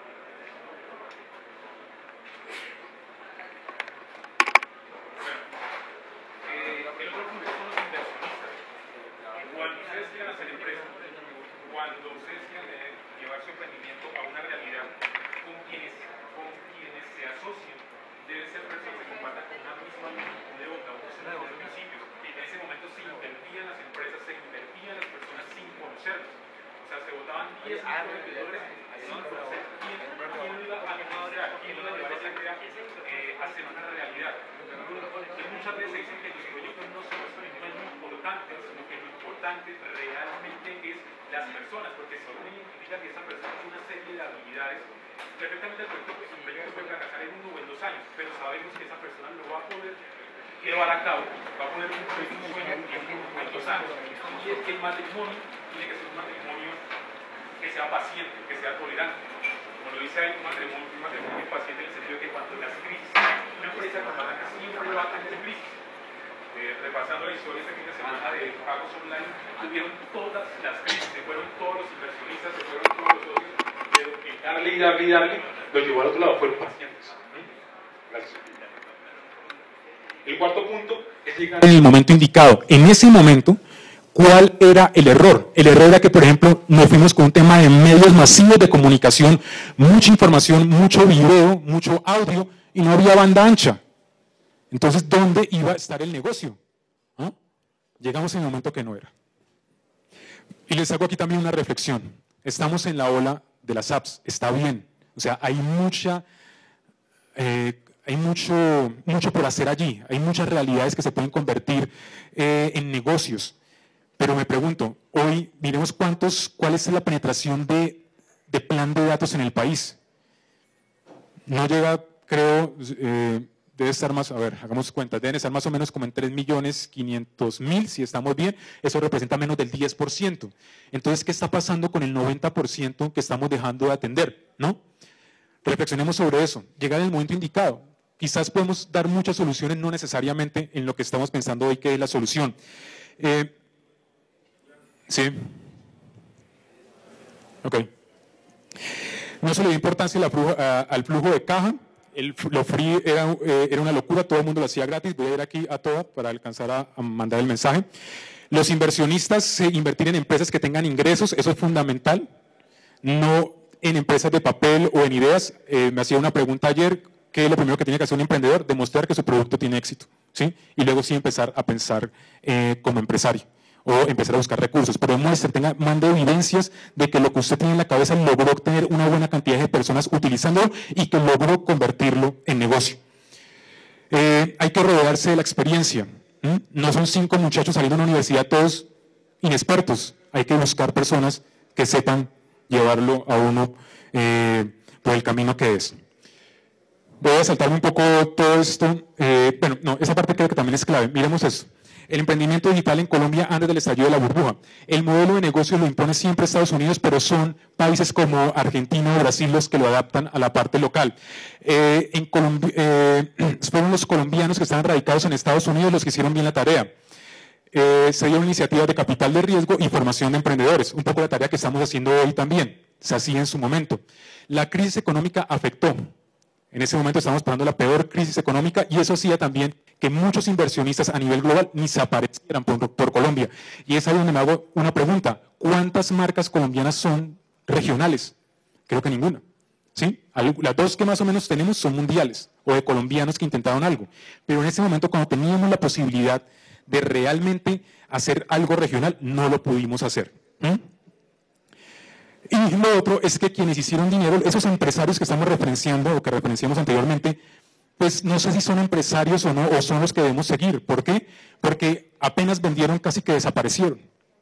El otro punto son los inversionistas. Cuando ustedes quieran hacer empresa, cuando ustedes quieran llevar su emprendimiento a una realidad con quienes se asocian, deben ser personas que compartan con una misma línea de onda, unos principios. Y en ese momento se invertían las empresas, se invertían las personas sin conocerlos. O sea, se votaban 10 emprendedores sin conocer quién lo iba a administrar, quién lo iba a llevar esa idea a ser una realidad. Y muchas veces dicen que los proyectos no son lo importante, sino que lo importante realmente es las personas, porque si uno identifica que esa persona tiene una serie de habilidades, perfectamente el proyecto puede fracasar en 1 o en 2 años, pero sabemos que esa persona lo va a poder llevar a cabo, va a poder cumplir un sueño en 2 años. Y es que el matrimonio tiene que ser un matrimonio que sea paciente, que sea tolerante. Como lo dice ahí, un matrimonio paciente en el sentido de que cuando las crisis, una empresa como la que siempre va a tener crisis. Repasando la historia este fin de semana de pagos online, tuvieron todas las crisis, se fueron todos los inversionistas, se fueron todos los socios, pero el darle, lo llevó al otro lado, fueron pacientes. Gracias. El cuarto punto es llegar en el momento indicado. En ese momento, ¿cuál era el error? El error era que, por ejemplo, nos fuimos con un tema de medios masivos de comunicación, mucha información, mucho video, mucho audio, y no había banda ancha. Entonces, ¿dónde iba a estar el negocio? ¿Ah? Llegamos en el momento que no era. Y les hago aquí también una reflexión. Estamos en la ola de las apps, está bien. O sea, hay mucho por hacer allí. Hay muchas realidades que se pueden convertir en negocios. Pero me pregunto, hoy miremos cuál es la penetración de plan de datos en el país. No llega, creo, debe estar más, a ver, hagamos cuenta, deben estar más o menos como en 3.500.000, si estamos bien, eso representa menos del 10%. Entonces, ¿qué está pasando con el 90% que estamos dejando de atender? ¿No? Reflexionemos sobre eso, llegar en el momento indicado. Quizás podemos dar muchas soluciones, no necesariamente en lo que estamos pensando hoy que es la solución. Sí. Ok. No se le dio importancia al flujo de caja. Lo free era una locura, todo el mundo lo hacía gratis. Voy a ir aquí a todas para alcanzar a mandar el mensaje. Los inversionistas, invertir en empresas que tengan ingresos, eso es fundamental. No en empresas de papel o en ideas. Me hacía una pregunta ayer, ¿qué es lo primero que tiene que hacer un emprendedor? Demostrar que su producto tiene éxito, ¿sí? Y luego sí empezar a pensar como empresario o empezar a buscar recursos, pero mande evidencias de que lo que usted tiene en la cabeza logró tener una buena cantidad de personas utilizándolo y que logró convertirlo en negocio. Hay que rodearse de la experiencia. No son 5 muchachos saliendo de la universidad todos inexpertos, hay que buscar personas que sepan llevarlo a uno por el camino que es. Voy a saltarme un poco todo esto, bueno, no, esa parte creo que también es clave, miremos esto. El emprendimiento digital en Colombia antes del estallido de la burbuja. El modelo de negocio lo impone siempre Estados Unidos, pero son países como Argentina o Brasil los que lo adaptan a la parte local. Fueron los colombianos que estaban radicados en Estados Unidos los que hicieron bien la tarea. Se dio iniciativas de capital de riesgo y formación de emprendedores, un poco la tarea que estamos haciendo hoy también, se hacía en su momento. La crisis económica afectó. En ese momento estamos pasando la peor crisis económica y eso hacía también que muchos inversionistas a nivel global ni se aparecieran por Colombia. Y es ahí donde me hago una pregunta. ¿Cuántas marcas colombianas son regionales? Creo que ninguna. ¿Sí? Las 2 que más o menos tenemos son mundiales o de colombianos que intentaron algo. Pero en ese momento, cuando teníamos la posibilidad de realmente hacer algo regional, no lo pudimos hacer. Y lo otro es que quienes hicieron dinero, esos empresarios que estamos referenciando o que referenciamos anteriormente, pues no sé si son empresarios o no, o son los que debemos seguir. ¿Por qué? Porque apenas vendieron, casi que desaparecieron.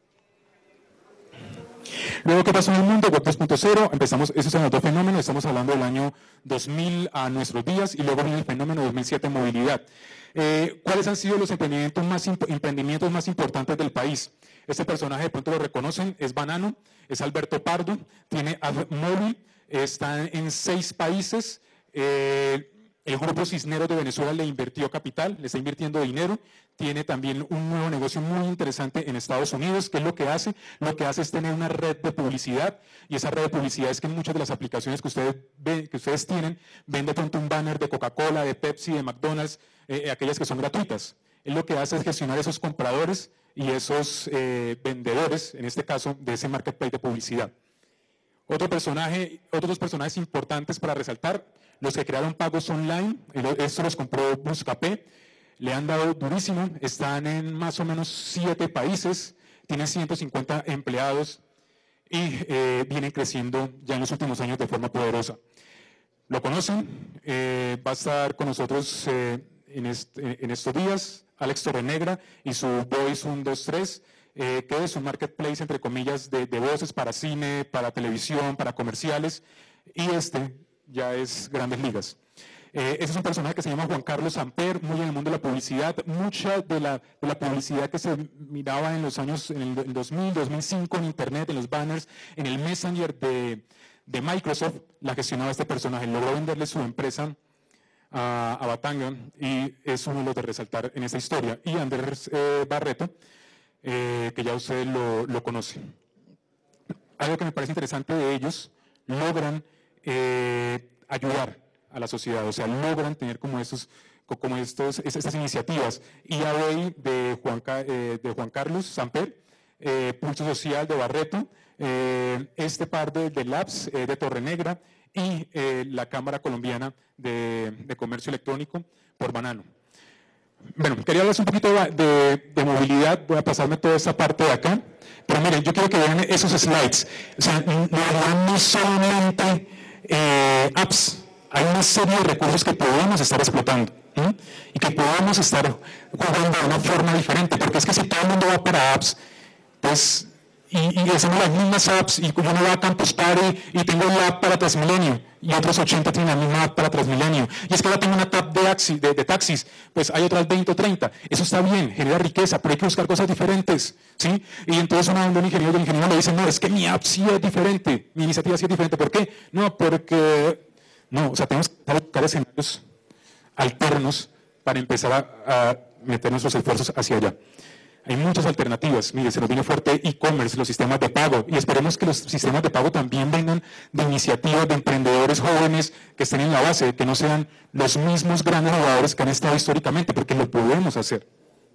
Luego, ¿qué pasó en el mundo? Web 2.0, empezamos, esos son los dos fenómenos, estamos hablando del año 2000 a nuestros días, y luego viene el fenómeno 2007, movilidad. ¿Cuáles han sido los emprendimientos más importantes del país? Este personaje de pronto lo reconocen, es Banano, es Alberto Pardo, tiene AdMobil, está en 6 países, el grupo Cisneros de Venezuela le invirtió capital, le está invirtiendo dinero, tiene también un nuevo negocio muy interesante en Estados Unidos. ¿Qué es lo que hace? Lo que hace es tener una red de publicidad, y esa red de publicidad es que en muchas de las aplicaciones que ustedes ven, que ustedes tienen, ven de pronto un banner de Coca-Cola, de Pepsi, de McDonald's, aquellas que son gratuitas. Él lo que hace es gestionar esos compradores y esos vendedores, en este caso, de ese marketplace de publicidad. Otros dos personajes importantes para resaltar, los que crearon pagos online, esto los compró Buscapé, le han dado durísimo, están en más o menos 7 países, tienen 150 empleados y vienen creciendo ya en los últimos años de forma poderosa. ¿Lo conocen? Va a estar con nosotros en estos días Alex Torrenegra y su Voice 123, que es un marketplace, entre comillas, de voces para cine, para televisión, para comerciales, y ya es Grandes Ligas. Ese es un personaje que se llama Juan Carlos Samper, muy en el mundo de la publicidad. Mucha de la publicidad que se miraba en los años, en el 2000, 2005, en Internet, en los banners, en el Messenger de Microsoft, la gestionaba este personaje. Logró venderle su empresa a Batanga, y es uno de los de resaltar en esta historia. Y Andrés Barreto, que ya usted lo conoce. Algo que me parece interesante de ellos, logran ayudar a la sociedad, o sea, logran tener como estas iniciativas. EAA de Juan Carlos Samper, Pulso Social de Barreto, este par de Labs de Torrenegra, y la Cámara Colombiana de Comercio Electrónico por Banano. Bueno, quería hablarles un poquito de movilidad, voy a pasarme toda esta parte de acá, pero miren, yo quiero que vean esos slides. O sea, no solamente apps, hay una serie de recursos que podemos estar explotando, y que podemos estar jugando de una forma diferente, porque es que si todo el mundo va para apps, pues, y hacemos las mismas apps, y yo no voy a Campus Party y tengo la app para Transmilenio, y otros 80 tienen la misma app para Transmilenio, y es que ahora tengo una app de taxis, pues hay otras 20 o 30, eso está bien, genera riqueza, pero hay que buscar cosas diferentes, ¿sí? Y entonces un ingeniero le dice, no, es que mi app sí es diferente, mi iniciativa sí es diferente. ¿Por qué? No, o sea, tenemos que buscar escenarios alternos para empezar a meter nuestros esfuerzos hacia allá. Hay muchas alternativas. Mire, se nos viene fuerte e-commerce, los sistemas de pago, y esperemos que los sistemas de pago también vengan de iniciativas de emprendedores jóvenes que estén en la base, que no sean los mismos grandes jugadores que han estado históricamente, porque lo podemos hacer.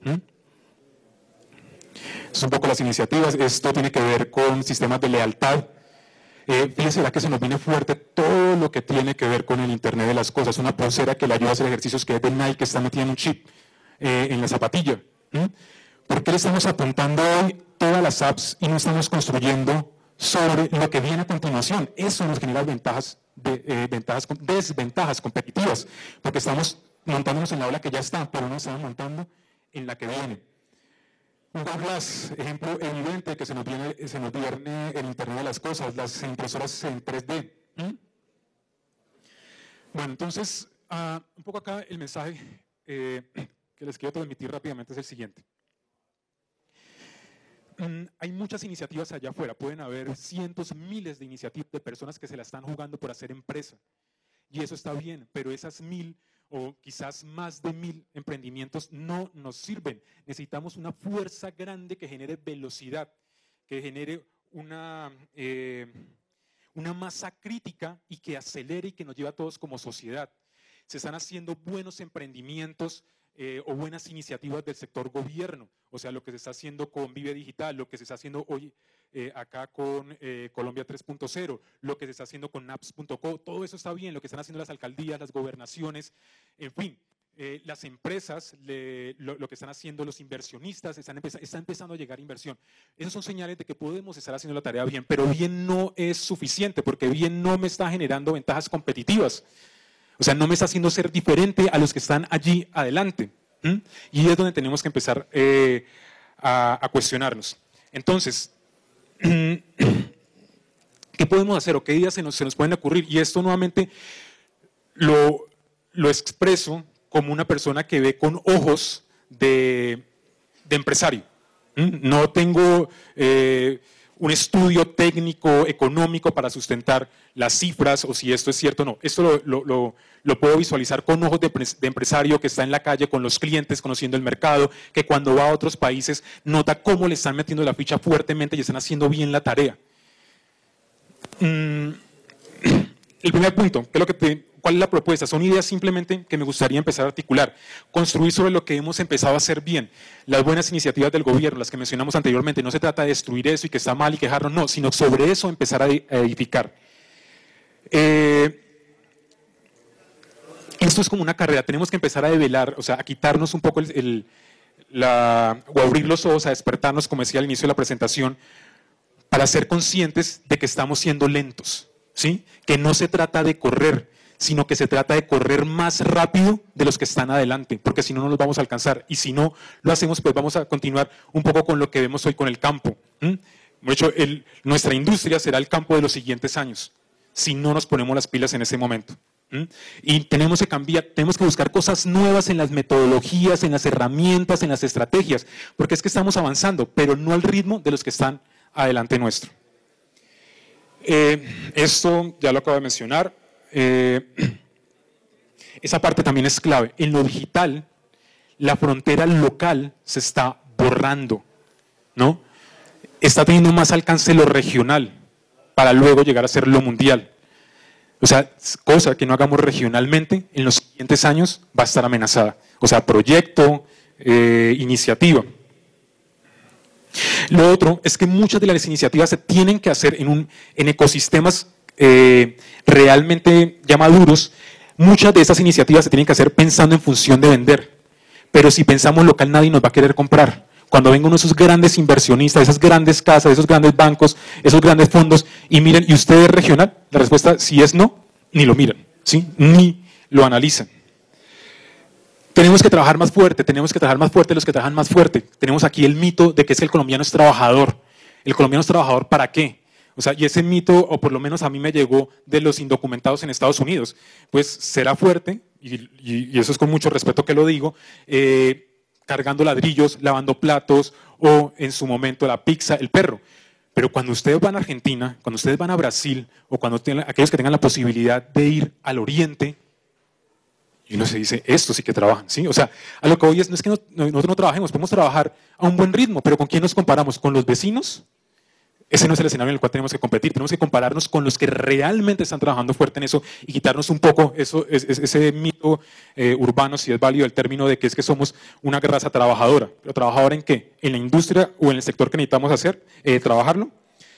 Son un poco las iniciativas. Esto tiene que ver con sistemas de lealtad. Fíjense, ¿verdad que se nos viene fuerte todo lo que tiene que ver con el Internet de las cosas? Una pulsera que le ayuda a hacer ejercicios, que es de Nike, que está metida en un chip en la zapatilla. ¿Por qué le estamos apuntando hoy todas las apps y no estamos construyendo sobre lo que viene a continuación? Eso nos genera desventajas competitivas, porque estamos montándonos en la ola que ya está, pero no estamos montando en la que viene. Google Glass, ejemplo evidente que se nos viene el Internet de las cosas, las impresoras en 3D. Bueno, entonces, un poco acá el mensaje que les quiero transmitir rápidamente es el siguiente. Hay muchas iniciativas allá afuera, pueden haber cientos, miles de iniciativas de personas que se la están jugando por hacer empresa, y eso está bien, pero esas 1000 o quizás más de 1000 emprendimientos no nos sirven. Necesitamos una fuerza grande que genere velocidad, que genere una masa crítica y que acelere y que nos lleve a todos como sociedad. Se están haciendo buenos emprendimientos o buenas iniciativas del sector gobierno, o sea, lo que se está haciendo con Vive Digital, lo que se está haciendo hoy acá con Colombia 3.0, lo que se está haciendo con apps.co, todo eso está bien, lo que están haciendo las alcaldías, las gobernaciones, en fin, las empresas, lo que están haciendo los inversionistas, está empezando a llegar inversión. Esos son señales de que podemos estar haciendo la tarea bien, pero bien no es suficiente, porque bien no me está generando ventajas competitivas. O sea, no me está haciendo ser diferente a los que están allí adelante. Y es donde tenemos que empezar a cuestionarnos. Entonces, ¿qué podemos hacer o qué ideas se nos pueden ocurrir? Y esto nuevamente lo expreso como una persona que ve con ojos de empresario. No tengo un estudio técnico, económico para sustentar las cifras o si esto es cierto o no. Esto lo puedo visualizar con ojos de empresario que está en la calle con los clientes, conociendo el mercado, que cuando va a otros países nota cómo le están metiendo la ficha fuertemente y están haciendo bien la tarea. El primer punto, ¿cuál es la propuesta? Son ideas simplemente que me gustaría empezar a articular. Construir sobre lo que hemos empezado a hacer bien. Las buenas iniciativas del gobierno, las que mencionamos anteriormente, no se trata de destruir eso y que está mal y quejarnos, no, sino sobre eso empezar a edificar. Esto es como una carrera, tenemos que empezar a develar, o sea, a quitarnos un poco o a abrir los ojos, a despertarnos, como decía al inicio de la presentación, para ser conscientes de que estamos siendo lentos, ¿sí? Que no se trata de correr, sino que se trata de correr más rápido de los que están adelante, porque si no, no los vamos a alcanzar. Y si no lo hacemos, pues vamos a continuar un poco con lo que vemos hoy con el campo. De hecho, nuestra industria será el campo de los siguientes años, si no nos ponemos las pilas en ese momento. Y tenemos que cambiar, tenemos que buscar cosas nuevas en las metodologías, en las herramientas, en las estrategias, porque es que estamos avanzando, pero no al ritmo de los que están adelante nuestro. Esto ya lo acabo de mencionar. Esa parte también es clave. En lo digital, la frontera local se está borrando, ¿no? Está teniendo más alcance lo regional para luego llegar a ser lo mundial. O sea, cosa que no hagamos regionalmente en los siguientes años va a estar amenazada. O sea, proyecto, iniciativa. Lo otro es que muchas de las iniciativas se tienen que hacer en ecosistemas realmente ya maduros. Muchas de esas iniciativas se tienen que hacer pensando en función de vender. Pero si pensamos local, nadie nos va a querer comprar. Cuando vengan esos grandes inversionistas, esas grandes casas, esos grandes bancos, esos grandes fondos, y miren, ¿y usted es regional? La respuesta, si es no, ni lo miran, ¿sí? Ni lo analizan. Tenemos que trabajar más fuerte los que trabajan más fuerte. Tenemos aquí el mito de que el colombiano es trabajador. ¿El colombiano es trabajador para qué? O sea, y ese mito, o por lo menos a mí me llegó de los indocumentados en Estados Unidos, pues será fuerte, y eso es con mucho respeto que lo digo, cargando ladrillos, lavando platos o en su momento la pizza, el perro. Pero cuando ustedes van a Argentina, cuando ustedes van a Brasil o cuando aquellos que tengan la posibilidad de ir al oriente, y uno se dice, estos sí que trabajan, ¿sí? O sea, a lo que hoy no es que nosotros no trabajemos, podemos trabajar a un buen ritmo, pero ¿con quién nos comparamos? ¿Con los vecinos? Ese no es el escenario en el cual tenemos que competir, tenemos que compararnos con los que realmente están trabajando fuerte en eso y quitarnos un poco ese mito urbano, si es válido el término de que es que somos una raza trabajadora. ¿Pero trabajadora en qué? ¿En la industria o en el sector que necesitamos trabajarlo?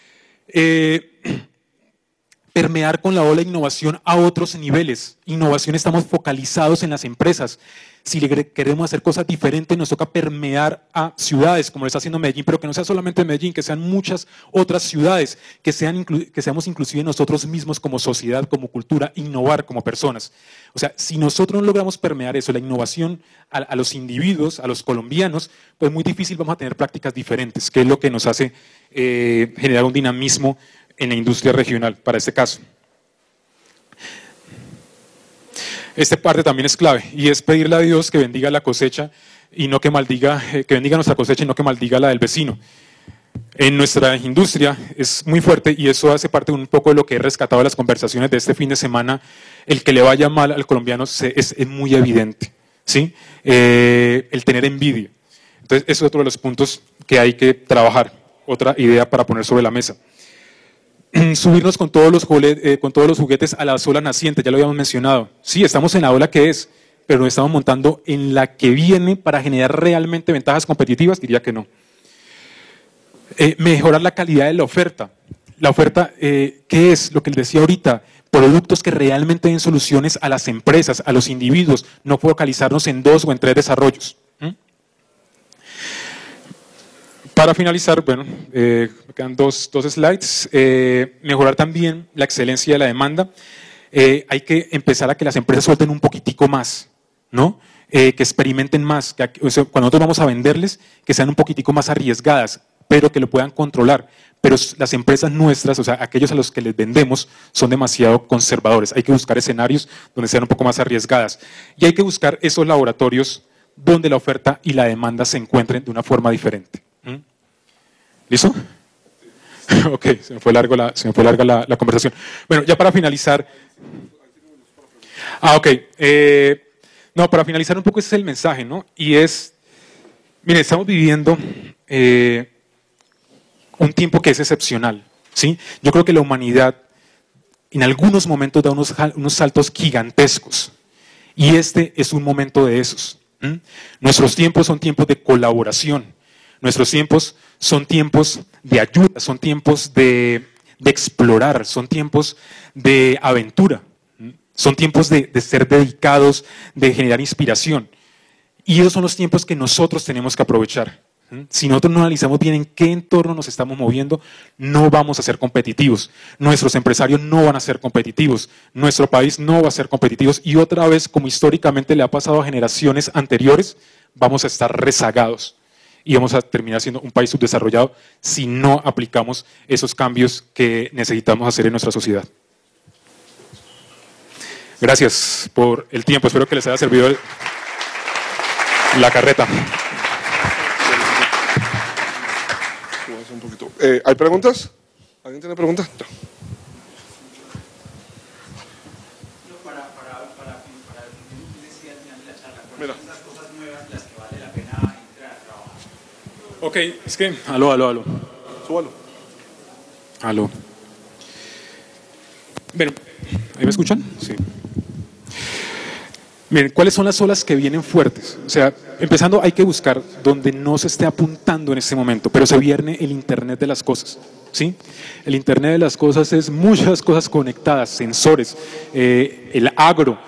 Permear con la ola de innovación a otros niveles. Innovación, estamos focalizados en las empresas. Si queremos hacer cosas diferentes, nos toca permear a ciudades, como lo está haciendo Medellín, pero que no sea solamente Medellín, que sean muchas otras ciudades, que seamos inclusive nosotros mismos como sociedad, como cultura, innovar como personas. O sea, si nosotros no logramos permear eso, la innovación a los individuos, a los colombianos, pues muy difícil vamos a tener prácticas diferentes, que es lo que nos hace generar un dinamismo en la industria regional, para este caso. Esta parte también es clave y es pedirle a Dios que bendiga la cosecha y no que maldiga, que bendiga nuestra cosecha y no que maldiga la del vecino. En nuestra industria es muy fuerte y eso hace parte un poco de lo que he rescatado de las conversaciones de este fin de semana. El que le vaya mal al colombiano es muy evidente, ¿sí? El tener envidia. Entonces, eso es otro de los puntos que hay que trabajar. Otra idea para poner sobre la mesa. Subirnos con todos los juguetes a la ola naciente, ya lo habíamos mencionado. Sí, estamos en la ola que es, pero nos estamos montando en la que viene para generar realmente ventajas competitivas, diría que no. Mejorar la calidad de la oferta. La oferta, ¿qué es? Lo que les decía ahorita, productos que realmente den soluciones a las empresas, a los individuos, no focalizarnos en 2 o en 3 desarrollos. Para finalizar, bueno, me quedan dos slides. Mejorar también la excelencia de la demanda. Hay que empezar a que las empresas suelten un poquitico más, ¿no? Que experimenten más, o sea, cuando nosotros vamos a venderles, que sean un poquitico más arriesgadas, pero que lo puedan controlar. Pero las empresas nuestras, o sea, aquellos a los que les vendemos, son demasiado conservadores. Hay que buscar escenarios donde sean un poco más arriesgadas. Y hay que buscar esos laboratorios donde la oferta y la demanda se encuentren de una forma diferente. ¿Listo? Ok, se me fue larga la conversación. Bueno, ya para finalizar. Ok. No, para finalizar un poco ese es el mensaje, ¿no? Y es, miren, estamos viviendo un tiempo que es excepcional, ¿sí? Yo creo que la humanidad en algunos momentos da unos saltos gigantescos. Y este es un momento de esos. Nuestros tiempos son tiempos de colaboración. Nuestros tiempos son tiempos de ayuda, son tiempos de explorar, son tiempos de aventura, son tiempos de ser dedicados, de generar inspiración. Y esos son los tiempos que nosotros tenemos que aprovechar. Si nosotros no analizamos bien en qué entorno nos estamos moviendo, no vamos a ser competitivos. Nuestros empresarios no van a ser competitivos. Nuestro país no va a ser competitivo. Y otra vez, como históricamente le ha pasado a generaciones anteriores, vamos a estar rezagados. Y vamos a terminar siendo un país subdesarrollado si no aplicamos esos cambios que necesitamos hacer en nuestra sociedad. Gracias por el tiempo. Espero que les haya servido la carreta. ¿Hay preguntas? ¿Alguien tiene preguntas? No. Mira. Ok, es que... Aló. Súbalo. Aló. Bueno, ¿ahí me escuchan? Sí. Miren, ¿cuáles son las olas que vienen fuertes? O sea, empezando hay que buscar donde no se esté apuntando en este momento, pero se viene el Internet de las cosas, ¿sí? El Internet de las cosas es muchas cosas conectadas, sensores, el agro.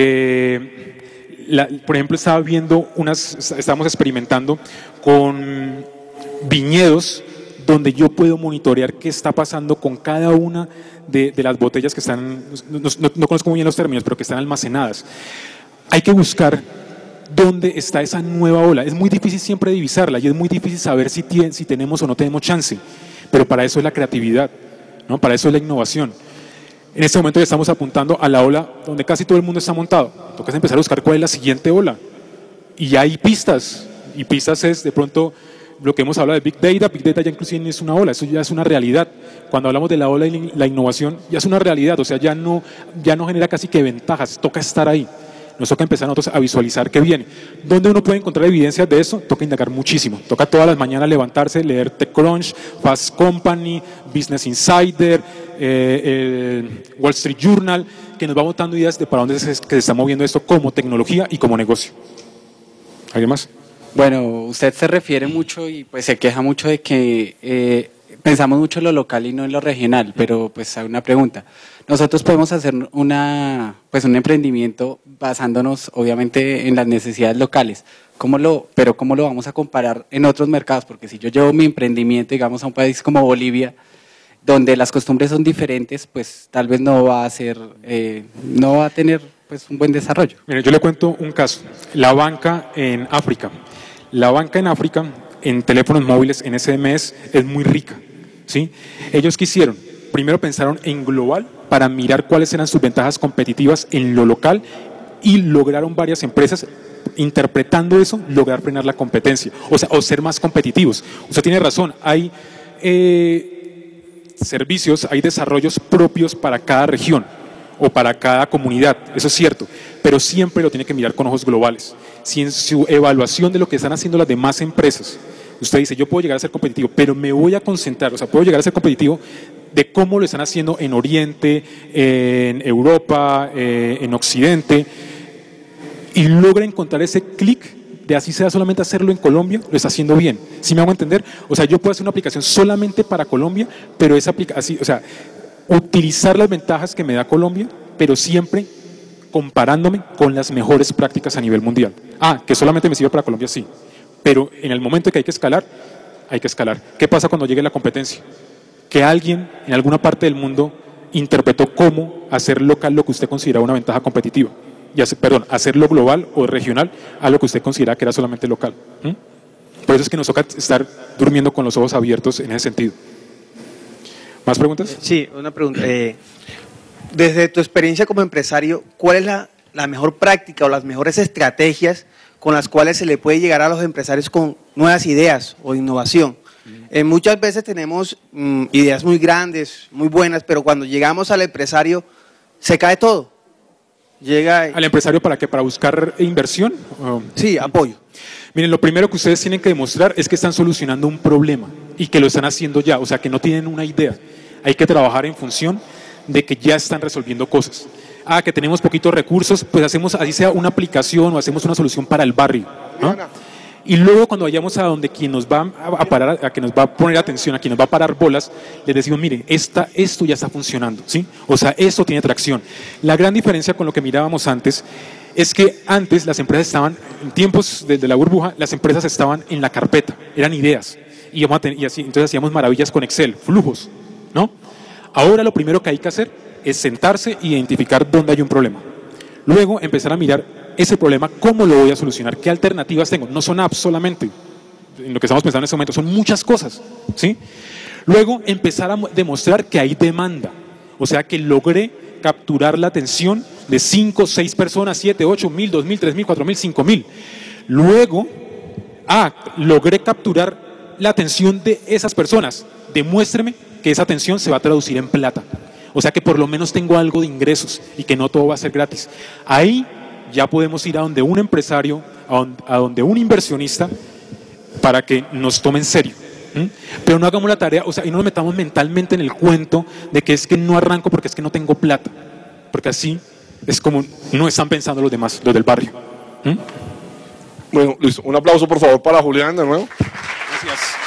Por ejemplo, estábamos experimentando con viñedos donde yo puedo monitorear qué está pasando con cada una de las botellas que están, no conozco muy bien los términos, pero que están almacenadas. Hay que buscar dónde está esa nueva ola. Es muy difícil siempre divisarla y es muy difícil saber si tenemos o no tenemos chance, pero para eso es la creatividad, ¿no? Para eso es la innovación. En este momento ya estamos apuntando a la ola donde casi todo el mundo está montado. Toca empezar a buscar cuál es la siguiente ola. Y ya hay pistas, y pistas es de pronto lo que hemos hablado de Big Data. Big Data ya inclusive es una ola, eso ya es una realidad. Cuando hablamos de la ola y la innovación, ya es una realidad, o sea, ya no genera casi que ventajas, toca estar ahí. Nos toca empezar nosotros a visualizar qué viene. ¿Dónde uno puede encontrar evidencias de eso? Toca indagar muchísimo. Toca todas las mañanas levantarse, leer TechCrunch, Fast Company, Business Insider, el Wall Street Journal, que nos va botando ideas de para dónde se está moviendo esto como tecnología y como negocio. ¿Alguien más? Bueno, usted se refiere mucho y pues se queja mucho de que pensamos mucho en lo local y no en lo regional, pero pues hay una pregunta. Nosotros podemos hacer un emprendimiento basándonos obviamente en las necesidades locales. Pero ¿cómo lo vamos a comparar en otros mercados? Porque si yo llevo mi emprendimiento, digamos, a un país como Bolivia, donde las costumbres son diferentes, pues tal vez no va a tener pues un buen desarrollo. Mire, yo le cuento un caso. La banca en África, en teléfonos móviles, en SMS, es muy rica, ¿sí? Ellos quisieron, primero pensaron en global para mirar cuáles eran sus ventajas competitivas en lo local y lograron varias empresas, interpretando eso, lograr frenar la competencia, o ser más competitivos. Usted tiene razón, hay servicios, hay desarrollos propios para cada región o para cada comunidad, eso es cierto, pero siempre lo tiene que mirar con ojos globales. Si en su evaluación de lo que están haciendo las demás empresas, usted dice, yo puedo llegar a ser competitivo, pero me voy a concentrar, puedo llegar a ser competitivo de cómo lo están haciendo en Oriente, en Europa, en Occidente, y logra encontrar ese clic de así sea solamente hacerlo en Colombia, lo está haciendo bien. ¿Sí me hago entender? Yo puedo hacer una aplicación solamente para Colombia, pero esa aplicación, utilizar las ventajas que me da Colombia, pero siempre comparándome con las mejores prácticas a nivel mundial. Que solamente me sirve para Colombia, sí, pero en el momento que hay que escalar, hay que escalar. ¿Qué pasa cuando llegue la competencia? Que alguien en alguna parte del mundo interpretó cómo hacer local lo que usted considera una ventaja competitiva, y hacerlo global o regional a lo que usted considera que era solamente local. Por eso es que nos toca estar durmiendo con los ojos abiertos en ese sentido. ¿Más preguntas? Sí, una pregunta. Desde tu experiencia como empresario, ¿cuál es la mejor práctica o las mejores estrategias con las cuales se le puede llegar a los empresarios con nuevas ideas o innovación? Muchas veces tenemos ideas muy grandes, muy buenas, pero cuando llegamos al empresario se cae todo. ¿Al empresario para qué? ¿Para buscar inversión? Sí, apoyo. Miren, lo primero que ustedes tienen que demostrar es que están solucionando un problema y que lo están haciendo ya, o sea, que no tienen una idea. Hay que trabajar en función de que ya están resolviendo cosas. Que tenemos poquitos recursos, pues hacemos, así sea una aplicación o hacemos una solución para el barrio, ¿no? Y luego cuando vayamos a donde quien nos va a parar, a quien nos va a poner atención, a quien nos va a parar bolas, les decimos, miren, esto ya está funcionando, ¿sí? O sea, esto tiene tracción. La gran diferencia con lo que mirábamos antes es que antes las empresas estaban, en tiempos de la burbuja, las empresas estaban en la carpeta, eran ideas, y así, entonces hacíamos maravillas con Excel, flujos, ¿no? Ahora lo primero que hay que hacer es sentarse e identificar dónde hay un problema. Luego empezar a mirar ese problema, cómo lo voy a solucionar, qué alternativas tengo. No son apps solamente, en lo que estamos pensando en este momento, son muchas cosas, ¿sí? Luego empezar a demostrar que hay demanda, o sea que logré capturar la atención de 5, 6 personas, 7, 8, 1000, 2000, 3000, 4000, 5000. Luego, logré capturar la atención de esas personas. Demuéstreme que esa atención se va a traducir en plata. O sea que por lo menos tengo algo de ingresos y que no todo va a ser gratis. Ahí ya podemos ir a donde un empresario, a donde un inversionista, para que nos tome en serio. Pero no hagamos la tarea, o sea, y no nos metamos mentalmente en el cuento de que es que no arranco porque es que no tengo plata. Porque así es como no están pensando los demás, los del barrio. Bueno, listo. Un aplauso por favor para Julián de nuevo. Gracias.